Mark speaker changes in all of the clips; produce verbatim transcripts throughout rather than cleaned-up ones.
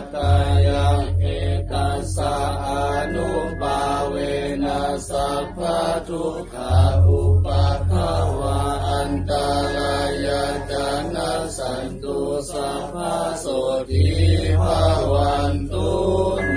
Speaker 1: ตายะเอตัสสะอนุภาเวนะสัพพะทุกขาอุปัฏฐวะอันตรายะจานะสันตุสัพพะโสติภาวันตุโน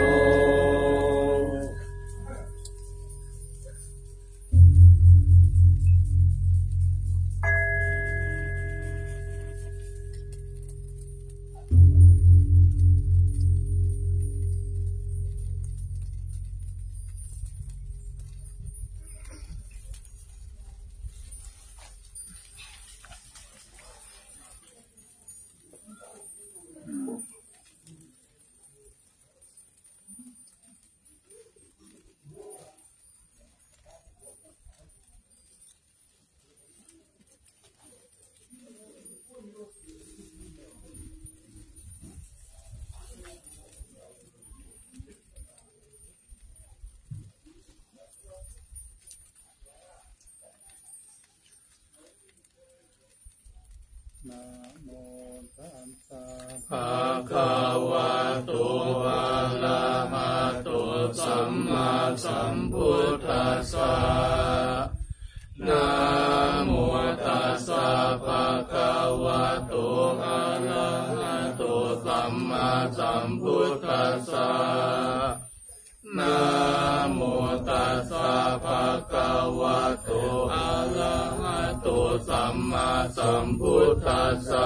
Speaker 1: นะโมตัสสะภะคะวะโตอะระหะโตสัมมาสัมพุทธัสสะนะโมตัสสะภะคะวะโตอะระหะโตสัมมาสัมพุทธัสสะนะโมตัสสะภะคะวะโตอะระหะโตสัมมาสัมพุทธัสสะ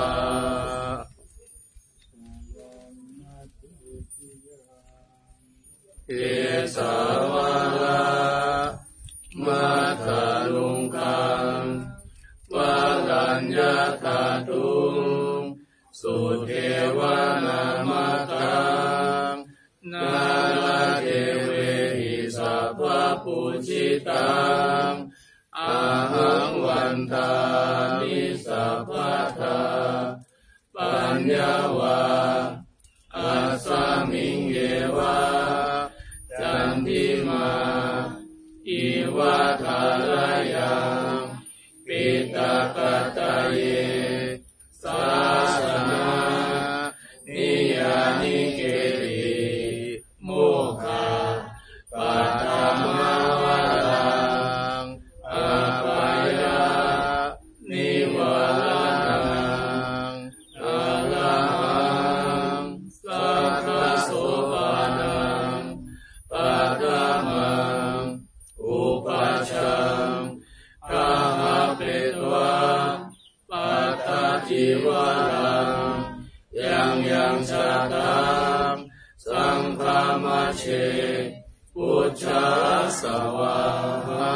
Speaker 1: เอสาวะละมัทธลุงคังวะรัญญาตาตุงสุเทวะนามัตตังนาลเทเวหิสัพพะปุจิตังอาหังวันตานิสัพพะทาปัญญาวะอาสามิงเยวะจันทิมาอิวะทารายังปิตากัตตะเยสาสนานิยานิเกติโมฆะปัตตมาวะรังอาปายะนิวารังอาลังสัทธโสปานังปัตตมังอุปัชชังกาหะเปตวะปัตตจิวารังยังยังชาตังสังฆามัชเชพุทธัสสะวะหะ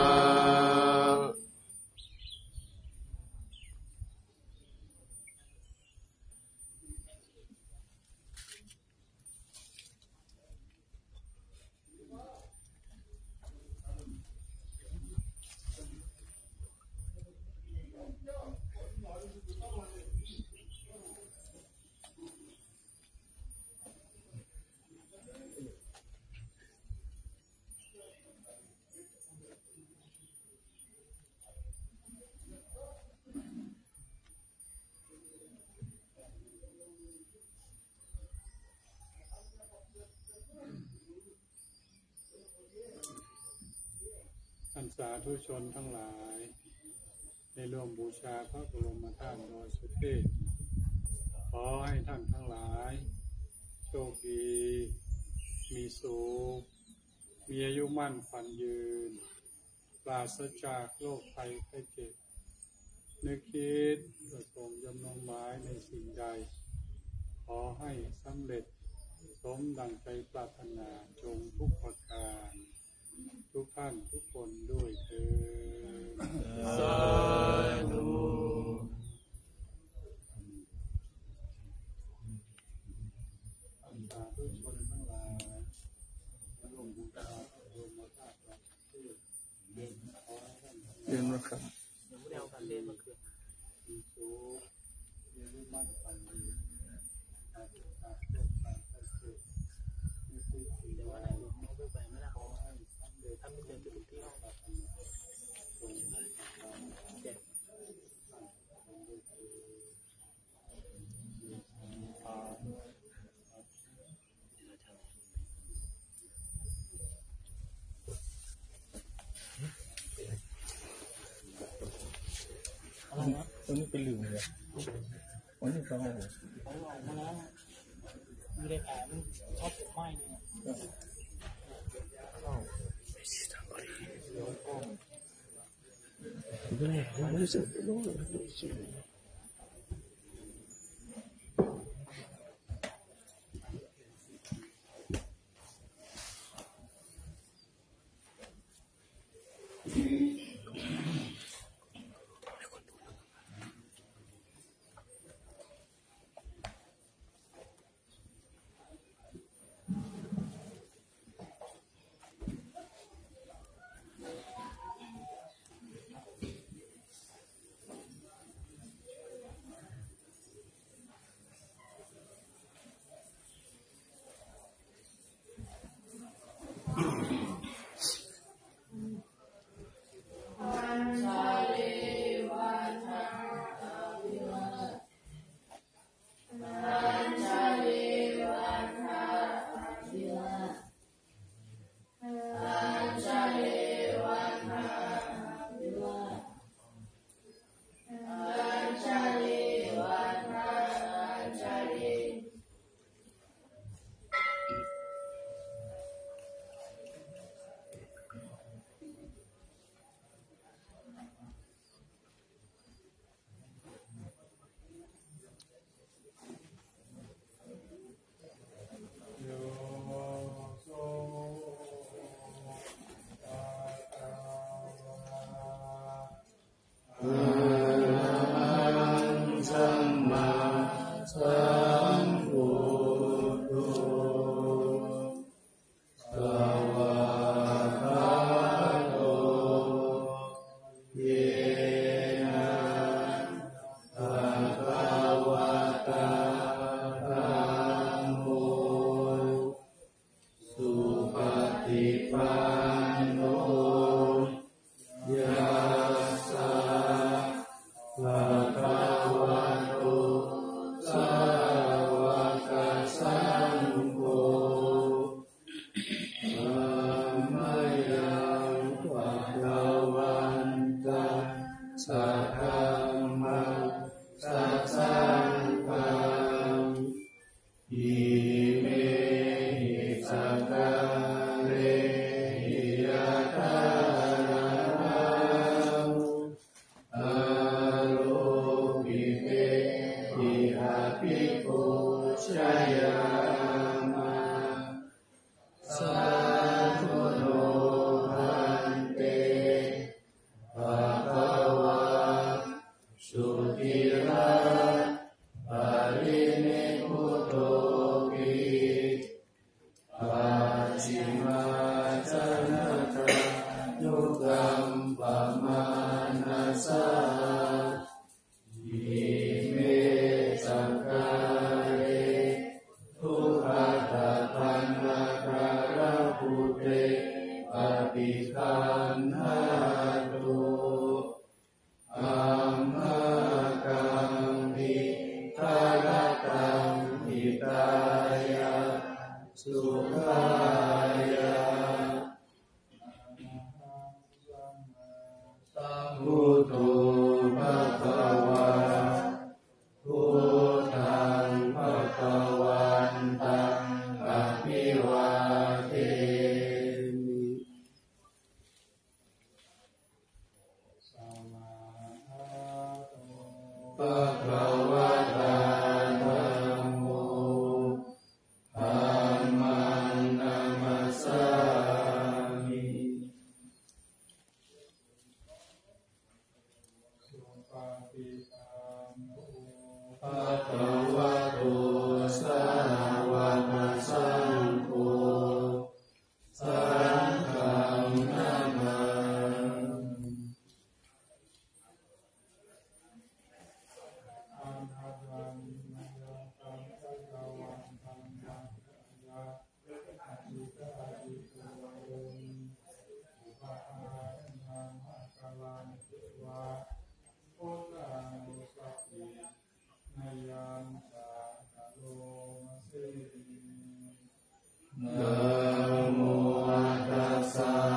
Speaker 1: ท่านสาธุชนทั้งหลายในร่วมบูชาพระบรมธาตุดอยสุเทพขอให้ท่านทั้งหลายโชคดีมีสุขมีอายุมั่นขวัญยืนปราศจากโรคภัยไข้เจ็บนึกคิดประสงค์ยำนงหมายในสิ่งใดขอให้สำเร็จสมดังใจปรารถนาจงทุกประการทุกท่านทุกคนด้วยเถิดสาธุสาธุชนทั้งหลายร่วมบูชาพระบรมธาตุดอยสุเทพเดินขอให้ท่านทั้งหลายเดินมาครับเดี๋ยวกันเล่นมาคือมีสุขมีอายุมั่นขวัญยืนปราศจากโรคภัยไข้เจ็บมีสิ่งที่ว่าอะไรหลวงพ่อไปไม่ได้ขอให้สำเร็จถ้าไม่เจอจุดที่ห้องเราทำตรงเจ็บ
Speaker 2: ตัวนี้เป็นเหลืองเลยวันนี้เขาเอา
Speaker 3: เขาออกมาแล้วมีได้แผลมันชอบถูกไหม้เนี่ย
Speaker 2: ไม่รู้สึกไม่รู้สึก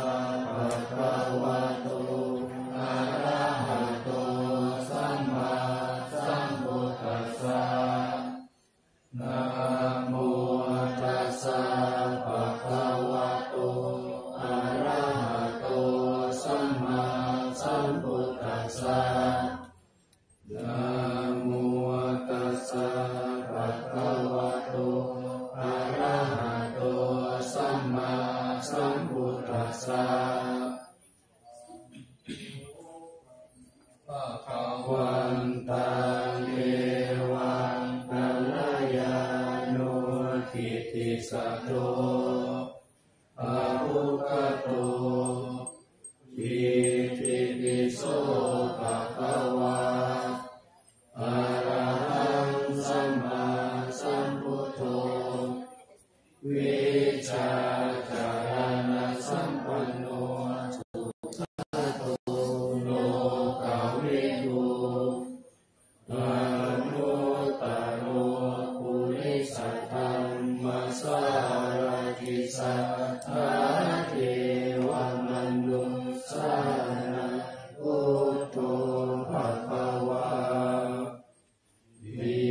Speaker 1: ภะคะวะโตอะระหะโตสัมมาสัมพุทธัสสะภะคะวันตังเอวังกัลยาโนทิติสัตโตอะภุคโตอิติปิโสภะคะวะอะระหังสัมมาสัมพุทโธวิชาจารณะสัมปันโนสุขโตโลกวิทูอนุตตโรปุริสธรรมสารทิสัทธาเทวมนุสสานังพุทโธภควาวิ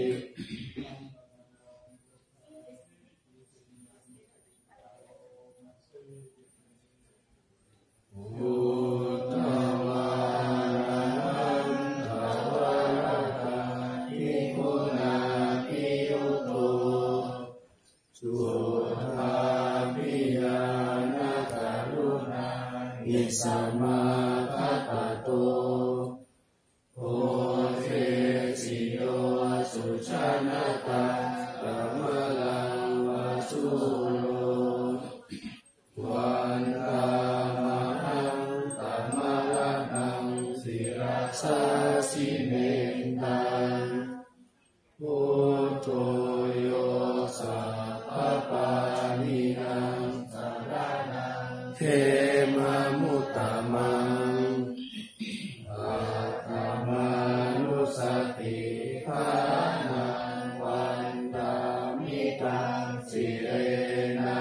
Speaker 1: พุทธวารังทวารตาภิกขุนาภิยุโตสุขาภิญาณกรุณาอิสมาคัปปโตโอเทสิโยสุชานาตากัมมลังวาสุโลวันตามหังตัมมะระนังศิราสาสิเมตังพุทโธโยสัพพปานินังสารนังเทมะมุตตมังอัตตมานุสติภานังวันตามิตังสิเรนะ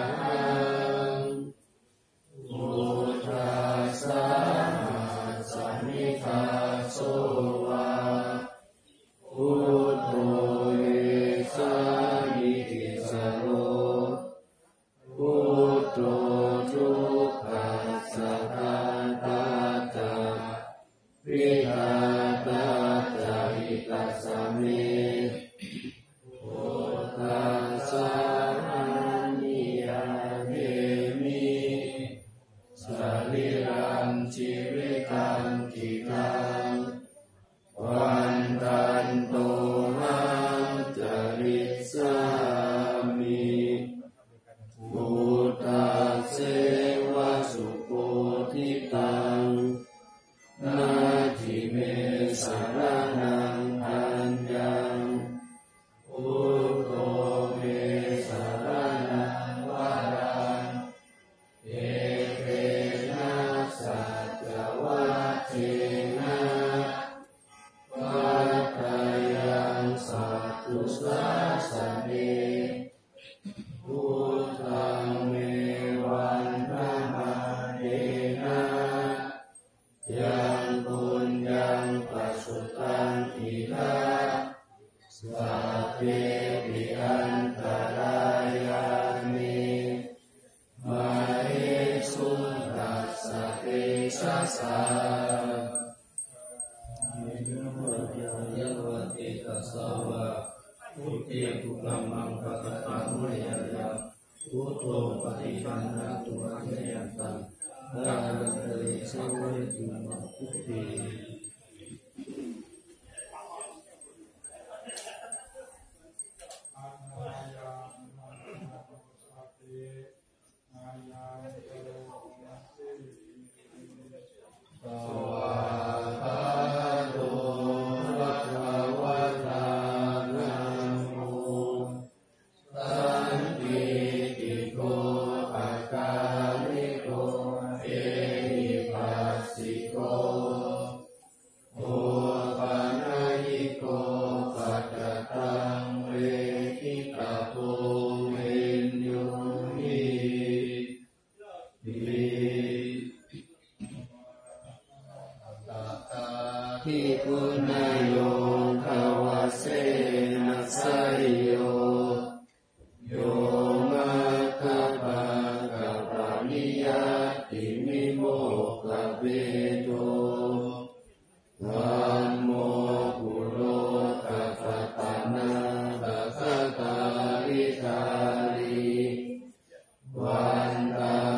Speaker 1: พุทธัสสะสัมมิทาโสวะพุทโธเอสานิทิสโรพุทโธทุกขัสสะทาตาจาวิหาตาจาริตัสสะเมพุทธัสสะนิยาเมมิสรีรังชีวิตังกิกังวันตันโตหังจริสามิพุทธัสเสวะสุโคทิตังนาทิเมสารนังอัญญังพุทโธเมสารนังวารังเอเกนะสัจวัตเถนะปัตตายังสัตตุสาสเนพุทธังเมวันนะมาเดนะยังบุญยังปัสสุตังอิทาสัพเพปิอันตรายามิมาเหสุตัสสะเตชะสายวติตัสสะวะพุทธิภุกัมมังปะกะตังมะยายะพุทโธปฏิปันนะตุมะเยยันตังอะระหะโตสัมมาสัมพุทธิภิกขุนายโยภวเสนัสสริโยโยมะคะปะกะปะนิยติมิโมกะเวโตธัมโมกุโลกะปะตะนะภะคะตาริตาริวันตา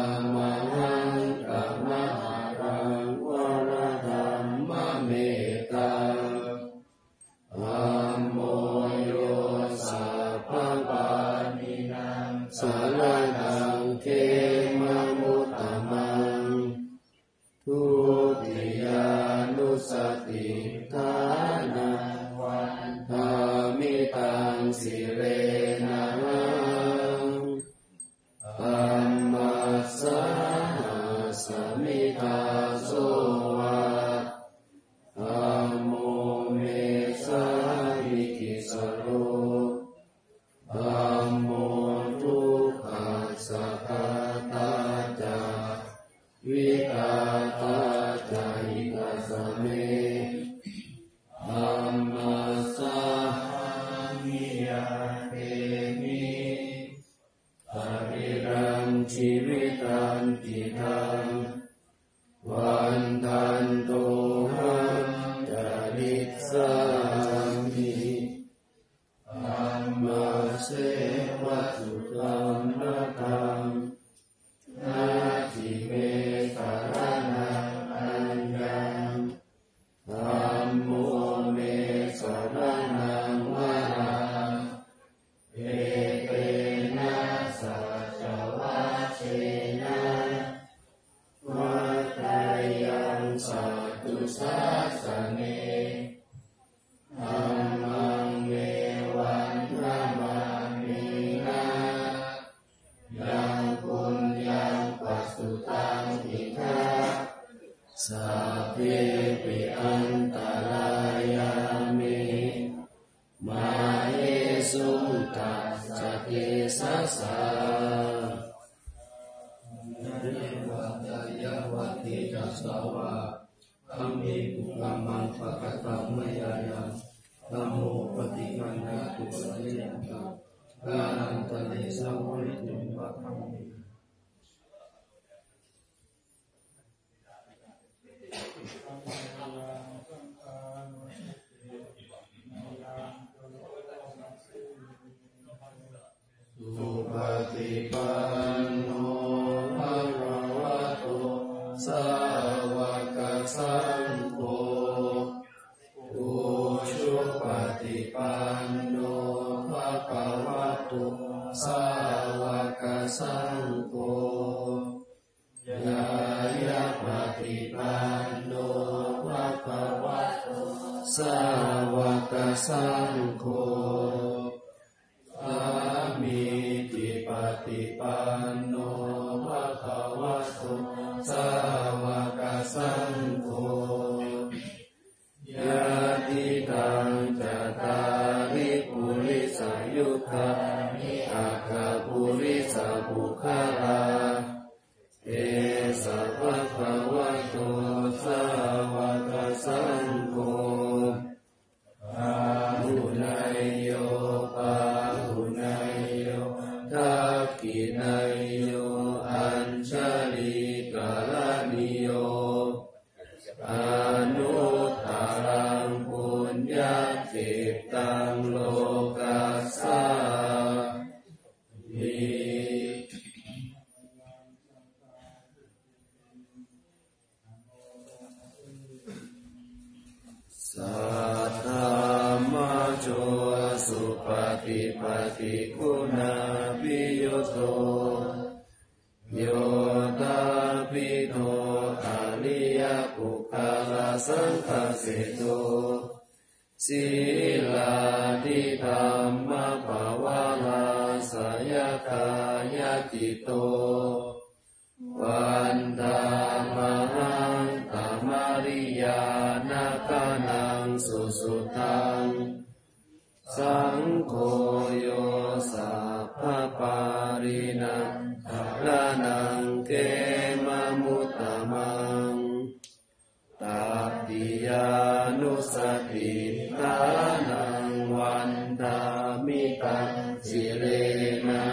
Speaker 1: สารนังเกมมุตตมังทุติยานุสติทานาวันธามิตังสิเรนะธัมมัสสะสมิทาโสวะธัมโมเมสามิกิสโรธัมโมทุกขัสสะคาตาจาวิตาตาจาหิตัสสะเมธัมมัสสะมิยาเตมิปริรังชีวิตันติทังวันทันโตหังจาริสามิธัมมาเสวะสุตัมนะตังนาทิเมสารนังอัญญังธัมโมเมสารนังวะรังเอเตนะสัจวัชเชนะวัฏฏายังสัตตุสัสสะเนธัมมังเมวันธรรมังเมนะยังปุญญังปัสสุตังอิทัสสัพเพปิอันตรายามิมาเอสุตัสสะเทสัสสะวัตยวัติจัสสาวะธัมมิปุกามังปะกะตังมะยายังธัมโมปฏิมันนะตุสะยันตังกาลันตะเลสะวริตุมะธัมมิสุปฏิปันโนภะคะวะโตสาวกสังโฆอุชุปฏิปันโนภะคะวะโตสาวกสังโฆญาญาปฏิปันโนภะคะวะโตสาวกสังโฆสามีจิปฏิปันโนภะคะวะโตสาวกสังโฆญาติตังจัตตาริปุริสายุคานิอาคาปุริสาภุคลาเอสะภะคะวะโตสาวกสังโฆอาหุนายโยปาหุนายโยทักขินายโยอัญชลีกาลนิโยอนุตตรังปุญญาจิตตังโลกัสสามิสัทธามโจสุปฏิปฏิคุณาภิยุโตโยตาภิโตอริยปุคคลสังฆเสโตศีลาทิธรรมภาวะลาสยกายจิตโตวันตามหังตามริยานาคานังสุสุตังสังโฆโยสัพพปารินังทารนังเกมมุตตมังตัตติยานุสติทานังวันธามิตังสิเรนะ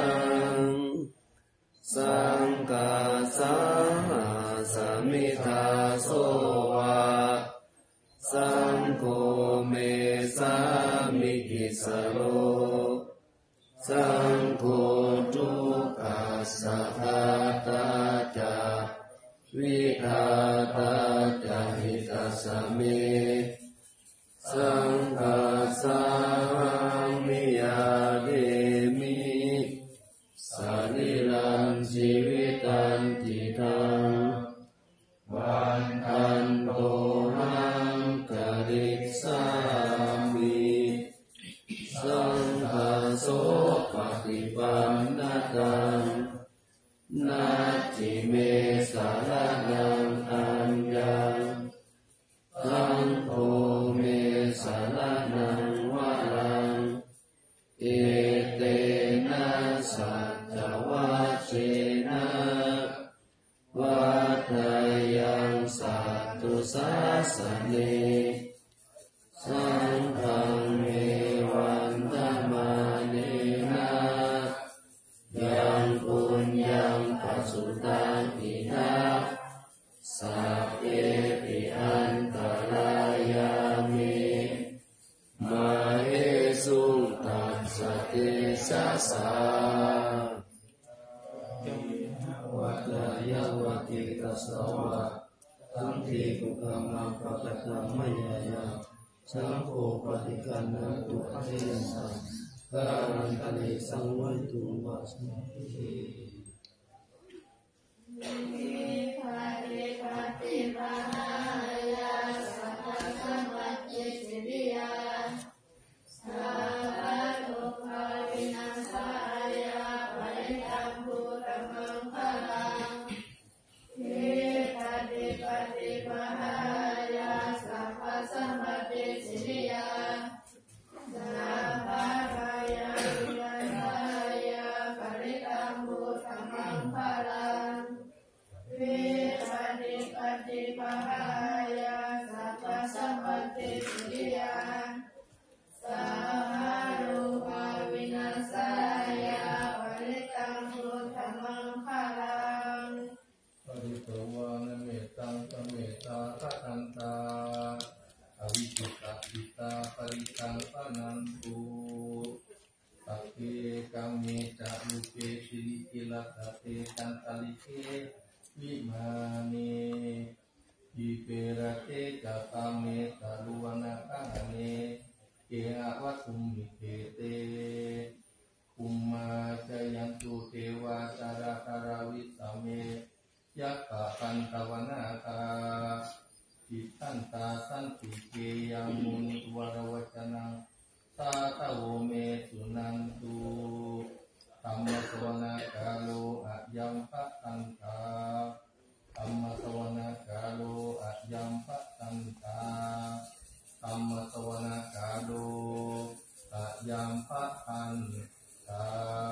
Speaker 1: สังฆาสาสมิทาโสวะสังโฆเมสามิกิสโรสังโฆทุกขัสสะคาตาจาวิทาตาจาหิตัสสะเมสังฆาสามิยาเดมิสสานิรันชีวิตันติทังวันทันโตหังกริสามิสังฆโสปฏิปันนตังนาจิเมสารนังอัญญังสังโฆเมสารนังวะรังเอเตนะสัจจวัชเชนะวัฏยังสัตตุสาสเนสังฆังเมวันธรรมาเนนะยังปุญญังปัสสุตังอิทัสสัพเพปิอันตรายามิมาเหสุตัสสะเตชะสาวัฏยวติตัสสวะทั้งทีกุกามังปะกะตังมะยายาสังโฆปฏิคันนะตุอะเทสังกาลันตะเลสังวันตุวะสัมภิปฏิปฏิปหายาสัพพะสัมมัจเจสิริยาสัพพะโลกาวินัสสายาปริตัมพุตตมังคลังวิปฏิปฏิปหายาสัพพะสัมมัจเจสิริยาสัพพะกายาวินัสสายาปริตัมพุตตมังคลังวิปฏิปฏิปหายาสัพพะสัมมัจเจสิริยาสัพพะรูปาวินัสสายาปริตังพุทธมังคลังปริตวานเมตังสเมตาคะทันตาอวิจิตาปิตาปริตังปนันตุตัพเพกังเมจารุเปสิริกิลตัพเพกันตลิเกวิมานีอิเประเตจัตาเมตาลุวนาคังเนเกอาวัตุมิเกเตอุมมาจยันตุเทวาจาราคาราวิสเมยักขะปันตวนาคาจิตันตาสันติเกยังมุนิวรวจนังตาตะโวเมสุนันตุธรรมสวนาคาโลอะยัมปะตันตาธรรมสวนาคาโลอะยัมปะตันตาธรรมสวนาคาโลอะยัมปะตันตา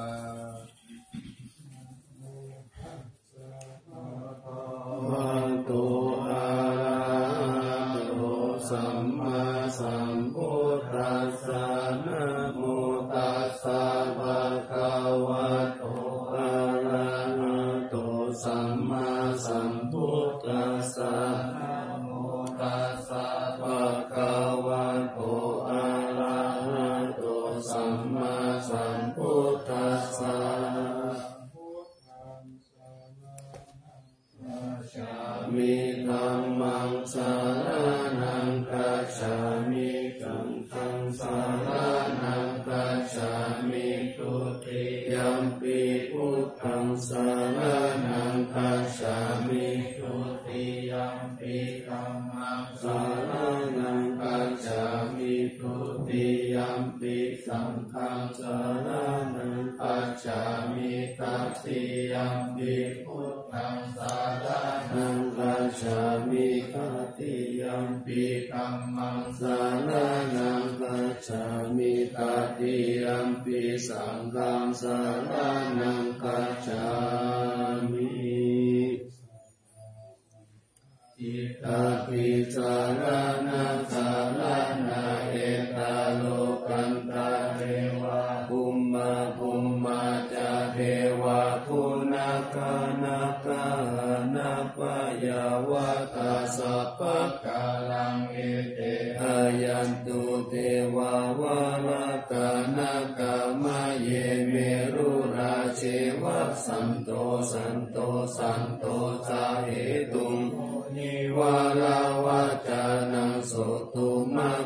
Speaker 1: วันโตอะระหะโตสัมมาสัมพุทธัสสะนะโมตัสสะภะคะวะโตอะระหะโตสัมมาสัมพุทธัสสะนะโมตัสสะภะคะวะโตอะระหะโตสัมมาสัมพุทธัสสะมิธัมมังสารนังคัจฉามิสังฆังสารนังคัจฉามิทุติยัมปิพุทธังสารนังคัจฉามิทุติยัมปิธัมมังสารนังคัจฉามิทุติยัมปิสังฆังสารนังคัจฉามิตัตติยัมปิพุทธังสารนังคัจฉามิตัตติยัมปิธัมมังสารนังคัจฉามิตัตติยัมปิสังฆังสารนังคัจฉามิอิตาปิจารณะสารนาเอตาโลกันตาเทวะภูมิภูมิจาเทวะภูนาคานาคานาปยาวะตาสัพพะกาลังเอเตอายันตุเทวาวาลกานาคามะเยเมรุราเชวะสันโตสันโตสันโตสาเหตุงนิวาลาวาจานังโสตุมะคังส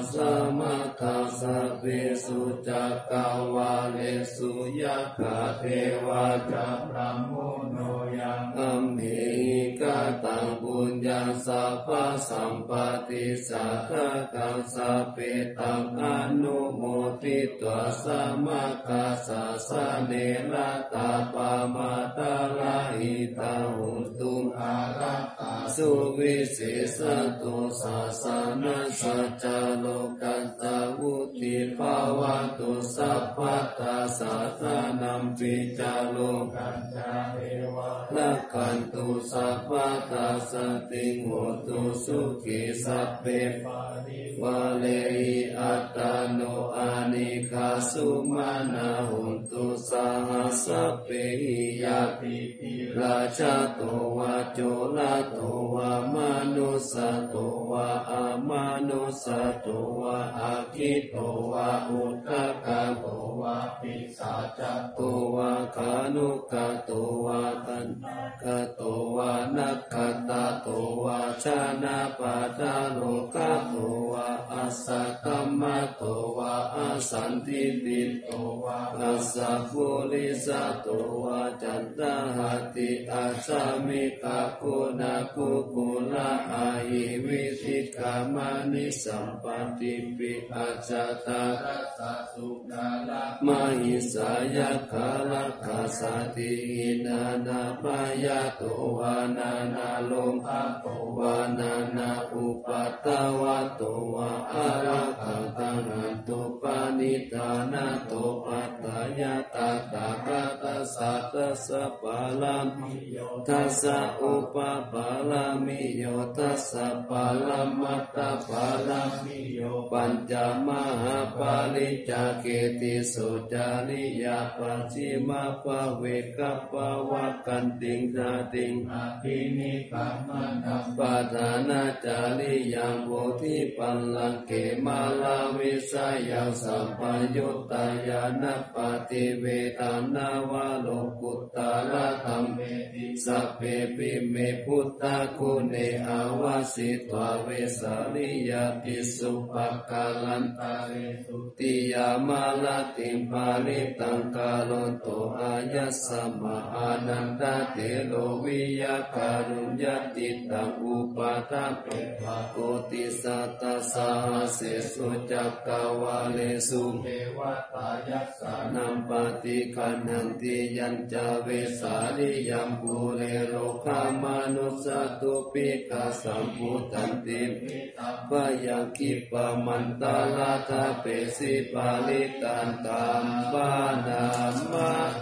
Speaker 1: สมัทธาสัพเพสุจักกวาเลสุยัคขเทวาจะพระโมโนยังอัมเหกตังปุญญาสัพพสัมปติสัทธกังสัพเพตังอนุโมทิตวสมัคคสะสะเนระตาปามาตาลาหิตาหุตุอารัตตาสุวิเศษตุสัสสะนะสัจจโลกัตตาวุติภาวะตุสัพพตาสัทธานัมปิจาโลกัจจาเทวะละกันตุสัพพตาสติงโหตุสุขิสัพเพปาริวะเลหิอัตตาโนอานิคาสุมานาหุนตุสาหัสสะเปหิยาปิปิราชาโตวะโจลาโตวะมานุสะโตวะอามานุสะโตวะอาคิโตวะอุทธักขะโตวะปิสาจโตวะคานุกะโตวะตันกะโตวะนัคขตาโตวะชานาปาตาโลกะโตวะอัสสะกัมมะโตวะอาสันติติโตวะอัสสะปุริสะโตวะจันตหัตติอาสามิกะกุณะกุกุละอาหิวิธิกามานิสัมปติปิอาจาตารัสสะสุดาละมหิสายะคาลักขาสติหินานาปายาโตวานานาโลภะโตวานานาอุปัตตวะโตวะอะระหังตังหันตุปานิธานาโตปัตตายาตาตากะตัสสะตัสสะปาลามิโยตัสสะอุปปาลามิโยตัสสะปาลามัตตปาลามิโยปัญจมหาปาลิจาเกติสุจาริยาปัจฉิมาภเวกัปปวะกันติงนาติงอภินิกัมมนังปาทานาจาริยังโพธิปัลลังเกมาลาวิสายังสัมปยุตตายานะปฏิเวทานาวาโลกุตตาละธัมเมติสัพเพปิเมพุทธคุณเนอาวาสิตวาเวสาลิยาติสุปกาลันตาเรสุติยามาลาติปาลิตังกาลนโตอายัสสะมาอานันตาเตโลวิยาการุญญาติตังอุปาทาเปภาโกติสัตตสาเสสุจักกวาเลสุเทวตายัสสะนัมปฏิคันหันติยัญจเวสาลิยัมปุเรโลคามานุสตุปิกาสัมพุตันติปะยังคิปะมันตาลาทาเปสิปาลิตันตัมปานามะเอ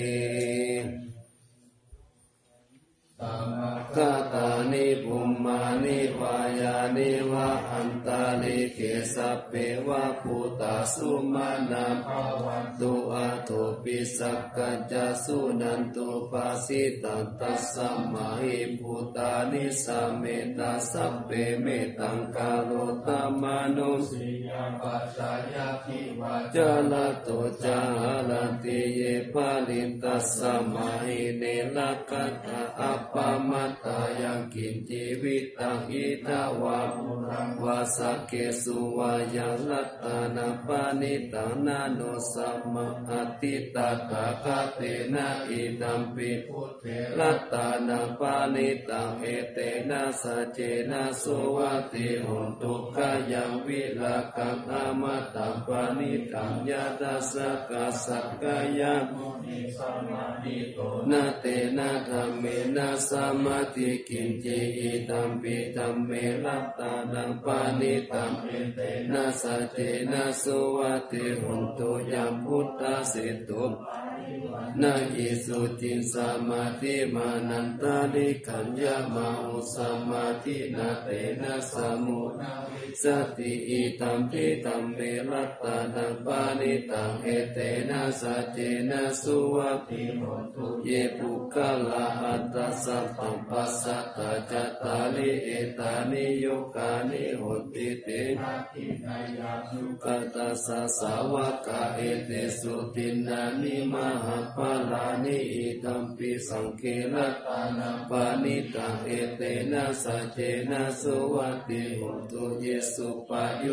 Speaker 1: กตานิภูมานิวายานิวะอันตาลิเกสัพเพวะพุตตาสุมานาภวันตุอาโทปิสักกัจจสุนันตุปัสสิตันตัสสะมาหิพุตตานิสัมเมตาสัพเพเมตังกาโลตมานุสิยาปัจจายาทิวาจลโตจาลันติเยปาลิตัสสะมาหิเนลักขตาอัปปมัตตายังกินจีวิตังอิทาวามุรังวาสเกสุวายังลัตตานาปานิตังนาโนสัมมาอติตาตาคาเตนะอิดัมปิพุทเถลัตตานาปานิตังเอเตนะสัจเจนะสุวัติหุนตุขยังวิลาคังอามาตังปานิตังยาตัสสะกัสสะกายะมุนิสัมมานิโตนะเตนะธัมเมนะสัมมาติกินเจอิตัมปิธัมเมลัตตานังปานิตังเอเตนะสัจเจนะสุวัติหุนตุยัมพุทธาสิตุนะอิสุจินสมาธิมานันตาลิขัญญามาอุสมาธินาเตนะสมุนาวิสติอิตัมปิธัมเมลัตตานังปานิตังเอเตนะสัจเจนะสุวัติหุนตุเยปุคลาอัตตสัพพัมปัสสัตตาจัตตาลิเอตานิโยกานิโหติเตนะทินายาสุขตัสสะสาวกะเอเตสุตินานิมหาปาลานิอิตัมปิสังเคลัตตานังปานิตังเอเตนะสัจเจนะสุวัติหุนตุเยสุปายุตตา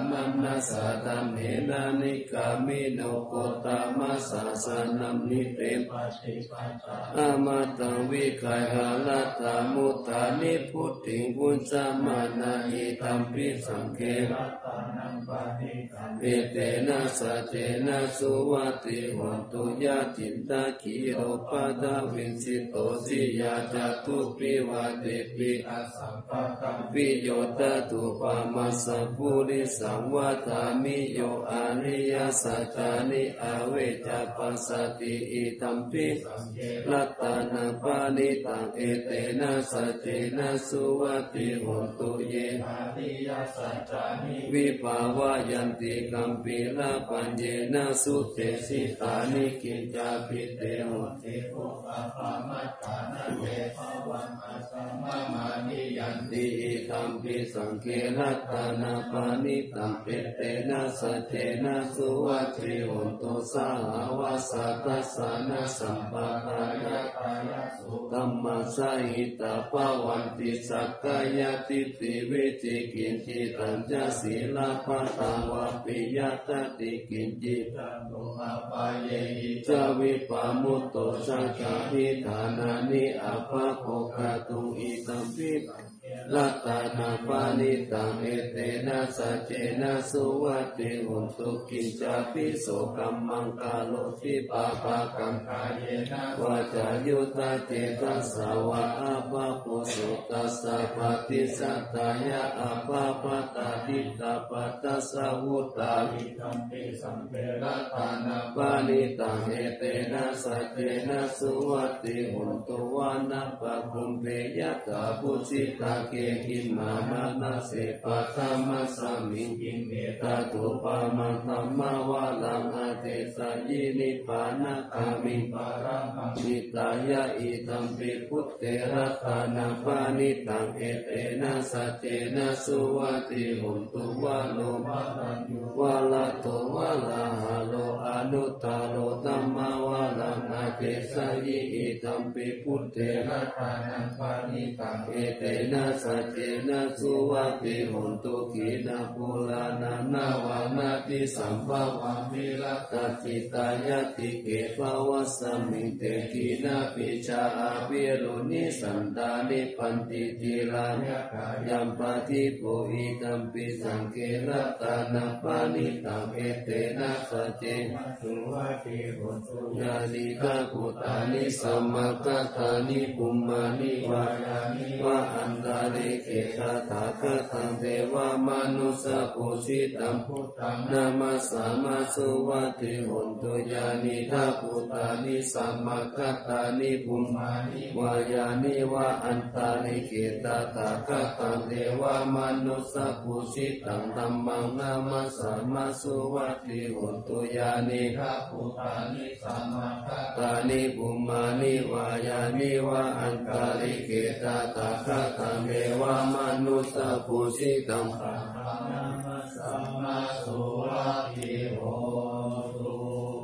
Speaker 1: มัมนัสสะตัมเหนะนิกามิโนโกตามัสสะสนัมนิเตปัสสิปัสสะอามาตังวิกายหาลัตตามุตตานิพุทธิวุญจามานาอิตัมปิสังเกรัตตานังปานิตังเอเตนะสัจเจนะสุวัติโหตุยะจินตาคิโรปะดาวินสิโตสิยาจตุปิวะเตปิอัสสัมปะกัมปิโยตตุปามัสสะปุริสังวัฏามิโยอาริยสัจจานิอเวจาปัสสติอิตัมปิรัตตานังปานิตังเอเตนะสัจเจนะสุวัติโหตุเยอาริยสัจจานิวิภาวะยันติกัมปิลาปัญเยนะสุเตสิตานิกิจจาภิเตโหติโภคปามัตตานะเวภวังอัสสมะมานิยันติอิตัมปิสังเกรัตตานาปานิตังเปเตนะสัจเจนะสุวัติโหตุสหวัสสะตัสสะนะสัมปะทายะตายะสุตัมมัสสะหิตาภวันติสักกายติติวิจิกินจิตัญจศีลปัตตังวะปิยตติกินจิตังโลหะปายหิจาวิปามุตโตสังฆาหิฐานานิอาภะโภคตุอิตัมปิรัตตานาปานิตังเอเตนะสัจเจนะสุวัติโหตุกินจาปิโสกัมมังกาโลทิปาปะกัมกายเยนะวาจายุตเตตัสสะวะอาภะปุสุตัสสะปฏิสัตตายะอาภะปะตาทิตาปัตตัสสะวุตตาวิธัมปิสัมเปรัตตานาปานิตังเอเตนะสัจเจนะสุวัติโหตุวานะปะคุมเปยะตาปุสิตาเกกิมมามานาเสปะธรรมะสามิกิเมตาตุปามังธัมมาวาลังอาเตสะยินิปานะคามิปารังมิตายะอิตัมปิพุทเตรัตตานาปานิตังเอเตนะสัจเจนะสุวัติโหตุวะโลภะตัญญูวะละโตวะละหะโลอนุตตโรธัมมาวาลังอาเตสะยิอิตัมปิพุทเตรัตตานาปานิตังเอเตนะสัจเจนะสุวัติโหตุขีนาปุรานานาวังนาติสัมภวังวิรัตติตายะติเกภวัสสมิเตขีนาปิชาอาภิรุนิสันตานิปันติติลานะยัมปะทิโพอิตัมปิสังเกรัตตานาปานิตังเอเตนะสัจเจนะสุวัติโหตุญาณิกาปุตตานิสัมมากัตตานิปุมมานิวายานิวะอันตาริเกตถาคตังเทวามนุสสะปุสิตังพุทธังนามัสสามาสุวัติโหตุญาณิกาปุตตานิสัมมากัตตานิปุมมานิวายานิวะอันตาริเกตถาคตังเทวามนุสสะปุสิตังธัมมังนามัสสามาสุวัติโหตุญาณิกาปุตตานิสัมมากัตตานิปุมมานิวายานิวะอันตาริเกตถาคตังเทวามนุสสะปุสิตังธัมมังนามัสสามาสุวัติโหตุ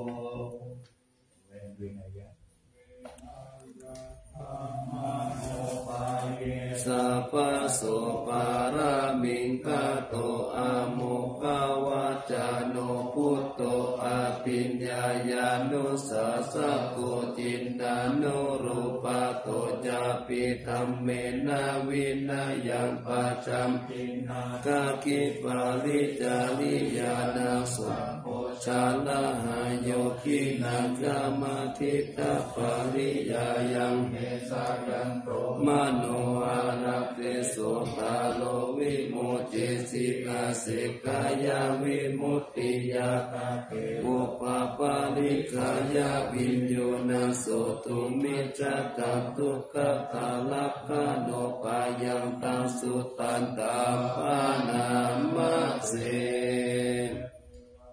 Speaker 1: สัพพะโสปารามิงคโตอะโมคาวาจาโนพุตโตอะปิญญาญานุสัสสะโกจินดานุรูปะโตจาปิธัมเมนะวินัยยังปัจจัมปินากาคิปาลิจาริยานาสุโภชาลหะโยคินังกามทิตตปาริยายังเมสายันโตมโนอาราเตโสตาโลวิโมเจสิกาเสกายาวิมุตติยาตาเกอุปปาริกายาวิญโยนาโสตุมิจตังทุกขตาลักขโนปายังตังสุตันตาปานามะเส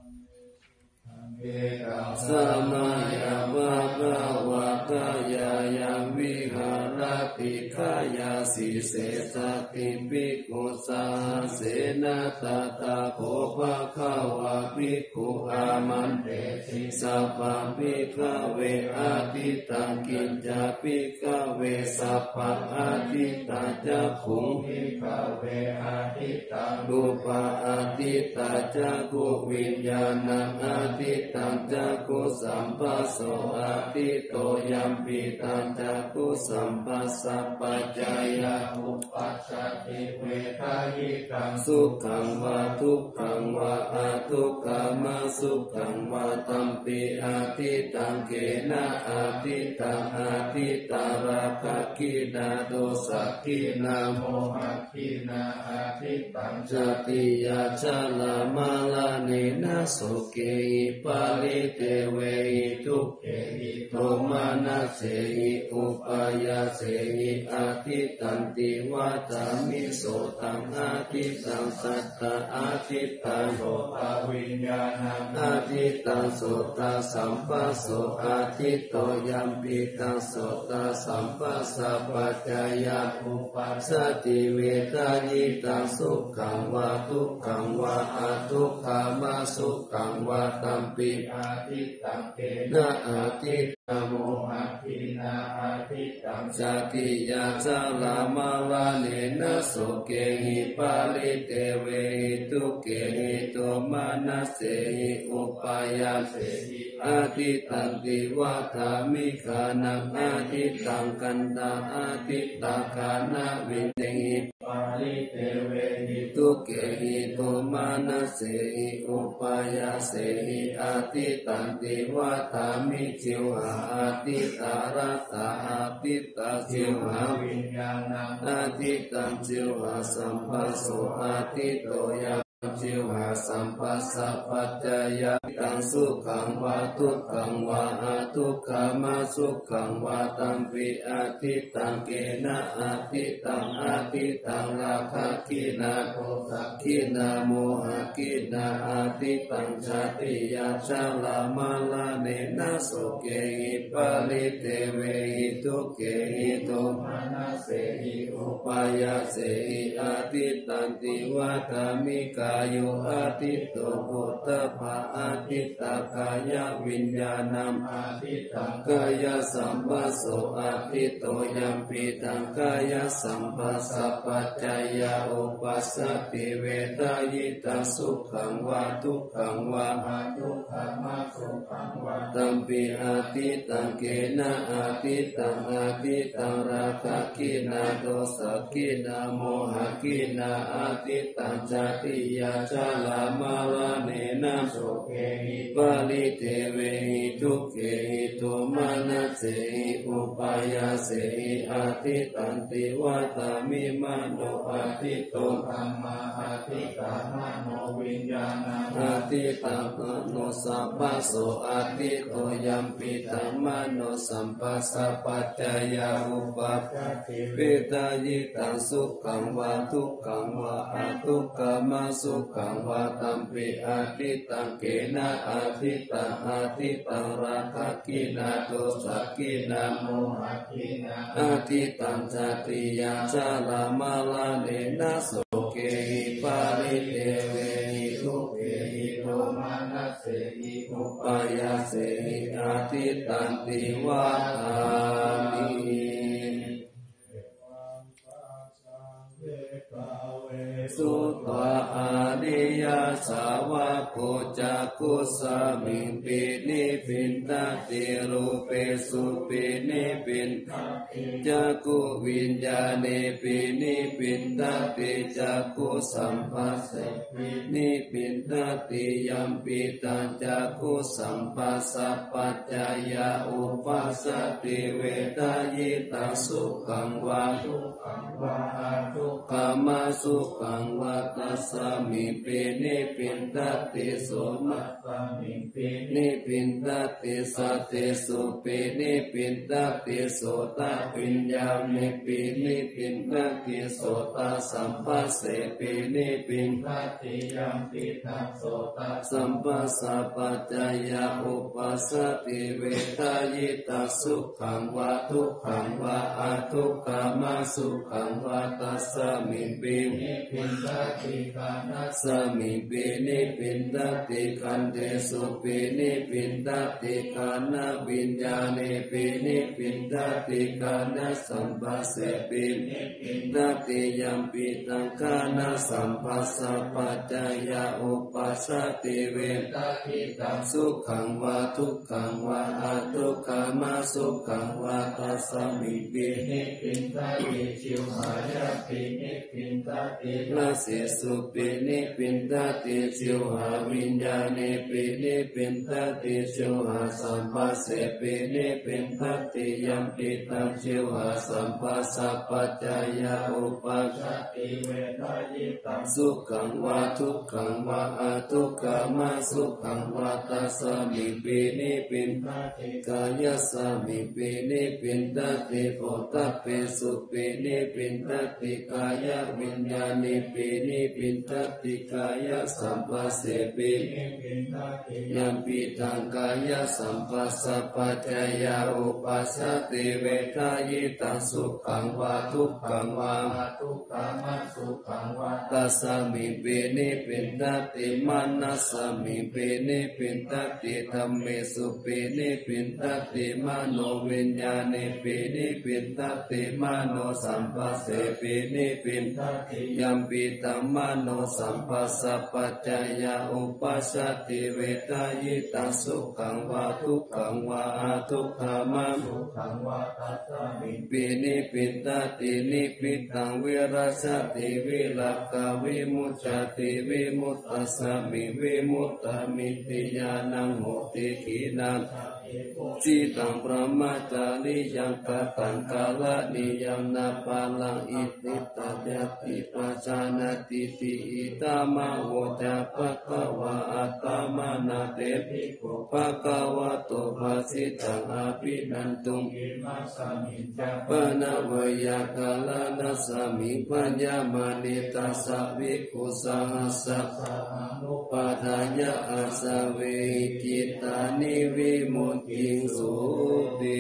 Speaker 1: สมัยภะคะวะตายายังวิวิหารติขายาสิเสสติภิกขุสาเสนาตตาโภภะคะวะภิกขุอามันเตติสัพพะภิกขเวอาทิตังกิจจาภิกขเวสัพพะอาทิตาจักขุงภิกขเวอาทิตังรูปะอาทิตาจักขุวิญญาณังอาทิตังจักขุสัมปัสโสอาทิโตยัมปิตังจักขุสัมปัสสะปัจจายะอุปัสสติเวทายตังสุขังวะทุกขังวะอทุกขมาสุขังวะตัมปิอาทิตังเกนะอาทิตังอาทิตาราคะกินาโดสักขินาโมหะกินาอาทิตังจติยาชาลามาลาเนนะสุเกหิปาลิเตเวหิทุกเกหิโทมานะเสหิอุปายาเสหิอาทิตันติวัฏามิโสตังอาทิตังสัตตาอาทิตังโสตวิญญาณังอาทิตังโสตสัมปัสโสอาทิตโตยัมปิตังโสตสัมปัสสะปัจจายะอุปัสสติเวทายตังสุขังวะทุกขังวะอทุกขามาสุขังวะตัมปิอาทิตังเกนะอาทินะโมหะทินาอาทิตังจติยาจาลามาลาเนนะโสเกหิปาลิเตเวหิทุเกหิโตมานะเสหิอุปายาเสหิอาทิตังติวัฏามิขะนังอาทิตังกันตาอาทิตาคานะวิเนหิปาลิเตเวหิทุเกหิโตมานะเสหิอุปายาเสหิอาทิตังติวัฏามิจิวหาอาทิตารัตตาอาทิตาจิวหาวิญญาณังอาทิตังจิวหาสัมปัสโสอาทิตโตยาจิวหาสัมปัสสะปัจจายะตังสุขังวะทุกขังวะอทุกขามาสุขังวะตัมปิอาทิตังเกนะอาทิตังอาทิตังราคะกินาโทสักขินาโมหะกินาอาทิตังชาติยาชาลามาลาเนนะโสเกหิปาลิเตเวหิทุเกหิโตมานะเสหิอุปายาเสหิอาทิตันติวัฏามิกายุอาทิตโตโพธภาอาทิตตากายวิญญาณังอาทิตตังกายสัมปัสโสอาทิตโตยัมปิตังกายสัมปัสสะปัจจายะอุปัสสติเวทายตังสุขังวะทุกขังวะอทุกขมาสุขังวะตัมปิอาทิตังเกนะอาทิตังอาทิตังราคะกินาโดสักขินาโมหะกินาอาทิตังจติยาชาลามาลาเนนะโสเกหิปาลิเตเวหิทุเกหิโตมานะเสหิอุปายาเสหิอาทิตันติวัฏามิมโนอาทิโตธัมมาอาทิตามโนวิญญาณังอาทิตังโนสัพพะโสอาทิโตยัมปิตังมโนสัมปัสสะปัจจายาอุปัฏฐิเวทายตังสุขังวะทุกขังวะอทุกขมาสุขังวะตัมปิอาทิตังเกนะอาทิตังอาทิตังราคะกินาโทสักขินาโมหะกินาอาทิตังจติยาชาลามาลาเนนะโสเกหิปาลิเตเวหิทุเกหิโทมานะเสหิอุปายาเสหิอาทิตันติวัฏามิสุตวะอาดิยาสาวะโกจักขุสามิงปินิปินตติรูปเปสุปินิปินจักขุวิญญาเนปินิปินตติจักขุสัมปัสสะปินิปินตติยัมปิตังจักขุสัมปัสสะปัจจายะอุปัสสติเวทายตังสุขังวะทุกขังวะอทุกขมาสุขังวะตัสสะมิปินิปินตติโสมัสสมิปินิปินตติสัตติสุปินิปินตติโสตวิญญาณิปินิปินตติโสตสัมปัสเสปินิปินตติยัมปิทัสโสตสัมปัสสะปัจจายาอุปัสสติเวทายตัสสุขังวะทุกขังวะอทุกขามาสุขังวะตัสสมิปินิปินตติขันธัสสมิปินิปินตติขันเตสุปินิปินตติขันนวิญญาณิปินิปินตติขันนสัมปัสเสปินิปินตติยัมปิตังขันนสัมปัสสะปัจจายาอุปัสสติเวทายตัสสุขังวะทุกขังวะอทุกขามาสุขังวะตัสสมิปินิปินตติชิวหายาปินิปินตตินาเสสุปินิปินตติชิวหาวิญญาณิปินิปินตติชิวหาสัมปัสเสปินิปินตติยัมปิตังชิวหาสัมปัสสะปัจจายาอุปัสสติเวทายตัสสุขังวะทุกขังวะอทุกขามาสุขังวะตัสสมิปินิปินตติกายสมิปินิปินตติโพธเปสุปินิปินตติกายวิญญาณิปินิปินตติกายสัมปัสเสปินิปินตติยัมปิตังกายสัมปัสสะปัจจายาอุปัสสติเวทายตัสสุขังวะทุกขังวะอทุกขามาสุขังวะตัสสมิปินิปินตติมานัสสมิปินิปินตติธัมเมสุปินิปินตติมโนวิญญาณิปินิปินตติมโนสัมปัสเสปินิปินตติยัมปิตัมมโนสัมปัสสะปัจจายาอุปัสสติเวทายตัสสุขังวะทุกขังวะอทุกขามาสุขังวะตัสสมิปินิปินตตินิพิตังวิรัสสติวิลักขวิมุจจติวิมุตตัสสมิวิมุตตมิติญาณังโหติขีนังจิตังปรมาจาริยังกตังกาลนิยังนาปาลังอิติตัจติปัจจานาติติอิตามะโวจาภะคะวะอัตตมะนาเตปิโกภะคะวะโตภะสิตังอภินันตุอิมัสสมิจจปนะเวยากาลนัสสมิปัญญามานิตัสสะวิคุสะหัสสะนุปาทายะอาสะเวกิตานิวิมุตติสุติ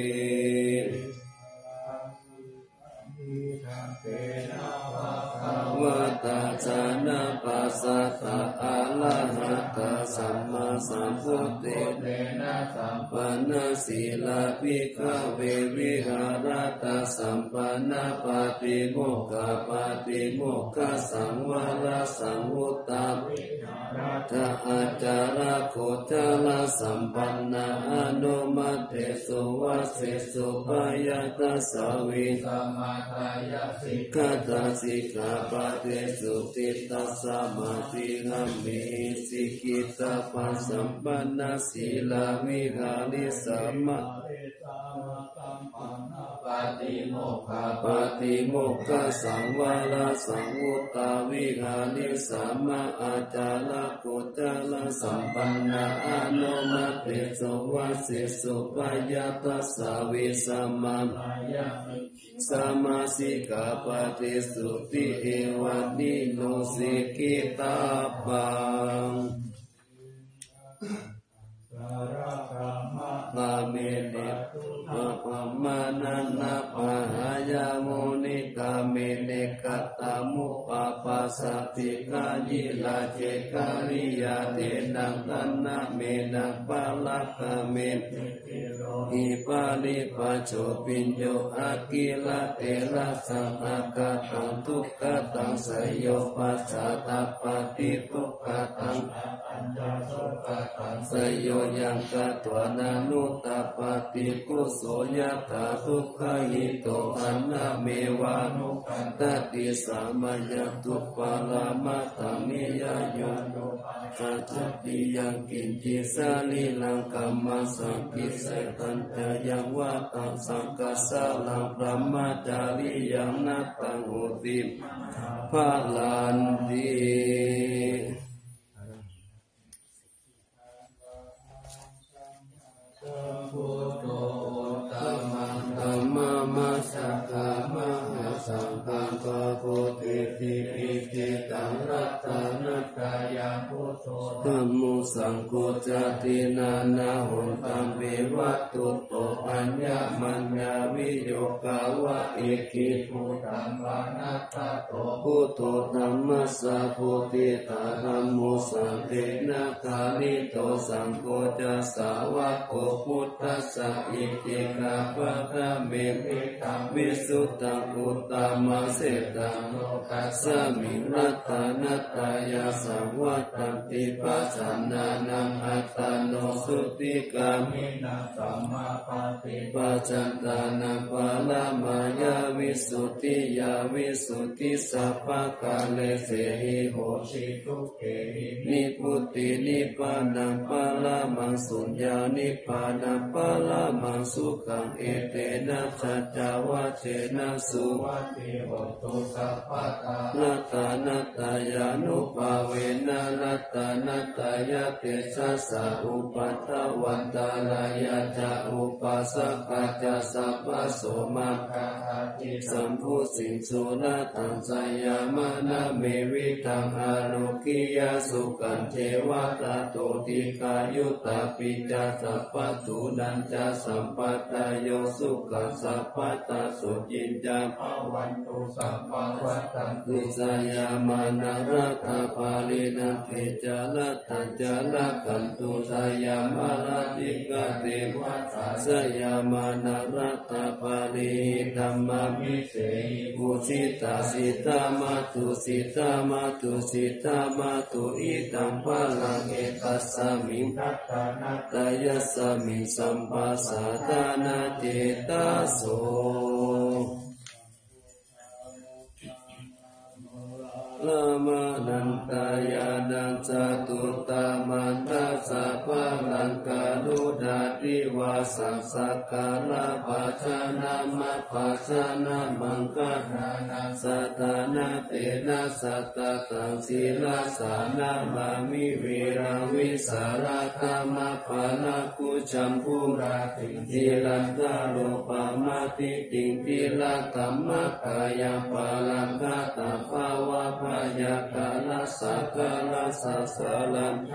Speaker 1: วะตาจานะปัสสะตะอะระหะตะสัมมาสัมพุทธเตนะสัมปันนสีลาภิกขเววิหารตะสัมปันนปาติโมกขปาติโมกขสังวรสังวุตตาทะอาจาระโคจรสัมปันนาอนุมัตเตสุวัสสิสุปายตัสสวิสัมมาทายาสิกขาตาสิกขาปะเตสุติตัสสะมาติหัมมิสิกิตาปัสสัมปันนาสีลาวิหาริสัมมาปาติโมกขปาติโมกขสังวรสังวุตตาวิหาริสัมมาอาจาระโคจรสัมปันนาอนุมัตเตสุวัสสิสุปายตัสสะวิสัมมาสัมมาสิกขาปะเตสุติเอวัตติโนสิกิตาปังปะเมเนปะปะมานันนาปะหายาโมนิกาเมเนกัตตามุปะปัสสติกายิลาเจกาลิยาเตนังตันนะเมนะปะลักขเมอิปาลิปัจโจปิญโยอากิลาเตระสังอากาตังทุกขตังสยโยปัสสะตาปฏิทุกขตังสยโยยังกะตวนานุตตปฏิกุโสยถาทุกขหิโตอันนาเมวานุปันตติสามัญตุปาลามาตังนิยโยสัจจติยังกินจิสาลิลังกัมมาสังกิเสตันตยังวะตังสังกัสสะลังพระมจาริยังนัตตังโหติภาลันติพุทโธธัมมังธัมมมัสสะกามหาสังฆังปะโพธิติอิทิตังรัตนัตตายาพุทโธธัมโมสังโฆจตินานาหุนตัมเบวัตตุโตอัญญมัญญาวิโยกาวะเอกิภูตังวานัตโตพุทโธธัมมัสสะโพธิตาธัมโมสังเทนะกาลิโตสังโฆจะสาวะโกพุทธัสสะอิติกาภะคะเมวิตังวิสุตตังอุตตมังเสตังโลกัสสมิรัตนัตตายาสังวัตตันติปัสสนานังอัตตโนสุติกามินังสัมมาปฏิปัจจันตานังปะละมายาวิสุทธิยาวิสุทธิสัพพะกาเลเสหิโหติทุกเขหินิพุตตินิพพานังปะละมังสุญญานิพพานังปะละมังสุขังเอเตนะสัจจวัชเชนะสุวัตติโหตุสัพพะตานัตตานัตตายานุภาเวนะนัตตานัตตายะเตสัสสะอุปัฏฐวันตาลายะจะอุปัสสะกะจะสัพพะโสมาคาติสัมพุสิงสุระตังสยามนะเมวิตังอาโลกิยาสุขันเทวตาโตติกายุตตาปิจาสัพพะตุนันจะสัมปัตตโยสุขัสสัพพะตาสุจินจาภวันตุสัพพะวัตตันตุสยามานารัตถปาลินันเทจาลตัจจาลกันตุสยามาราติกาเทวัตสยามานารัตถปาลิธัมมามิเสหิปุสิตาสิตามาตุสิตามาตุสิตามาตุอิตังภาลังเอตัสสมิงทัตตานัตตายะสมิงสัมปัสสะตานาเจตาโสละมานันตายานังจตุตามันทัสสะภะลังกาลุดาติวาสังสักกาลาปัจจานามัปปัจจานามังคานาสัตตานาเตนะสัตตะตังศีลาสานามามิวิราวิสาราคามะปานาคุจัมภูราติทิลันตาโลปามาติติงทิลัตตัมมะกายาปาลังกาตาภาวะพยากาลสักกาลสัสสะลัง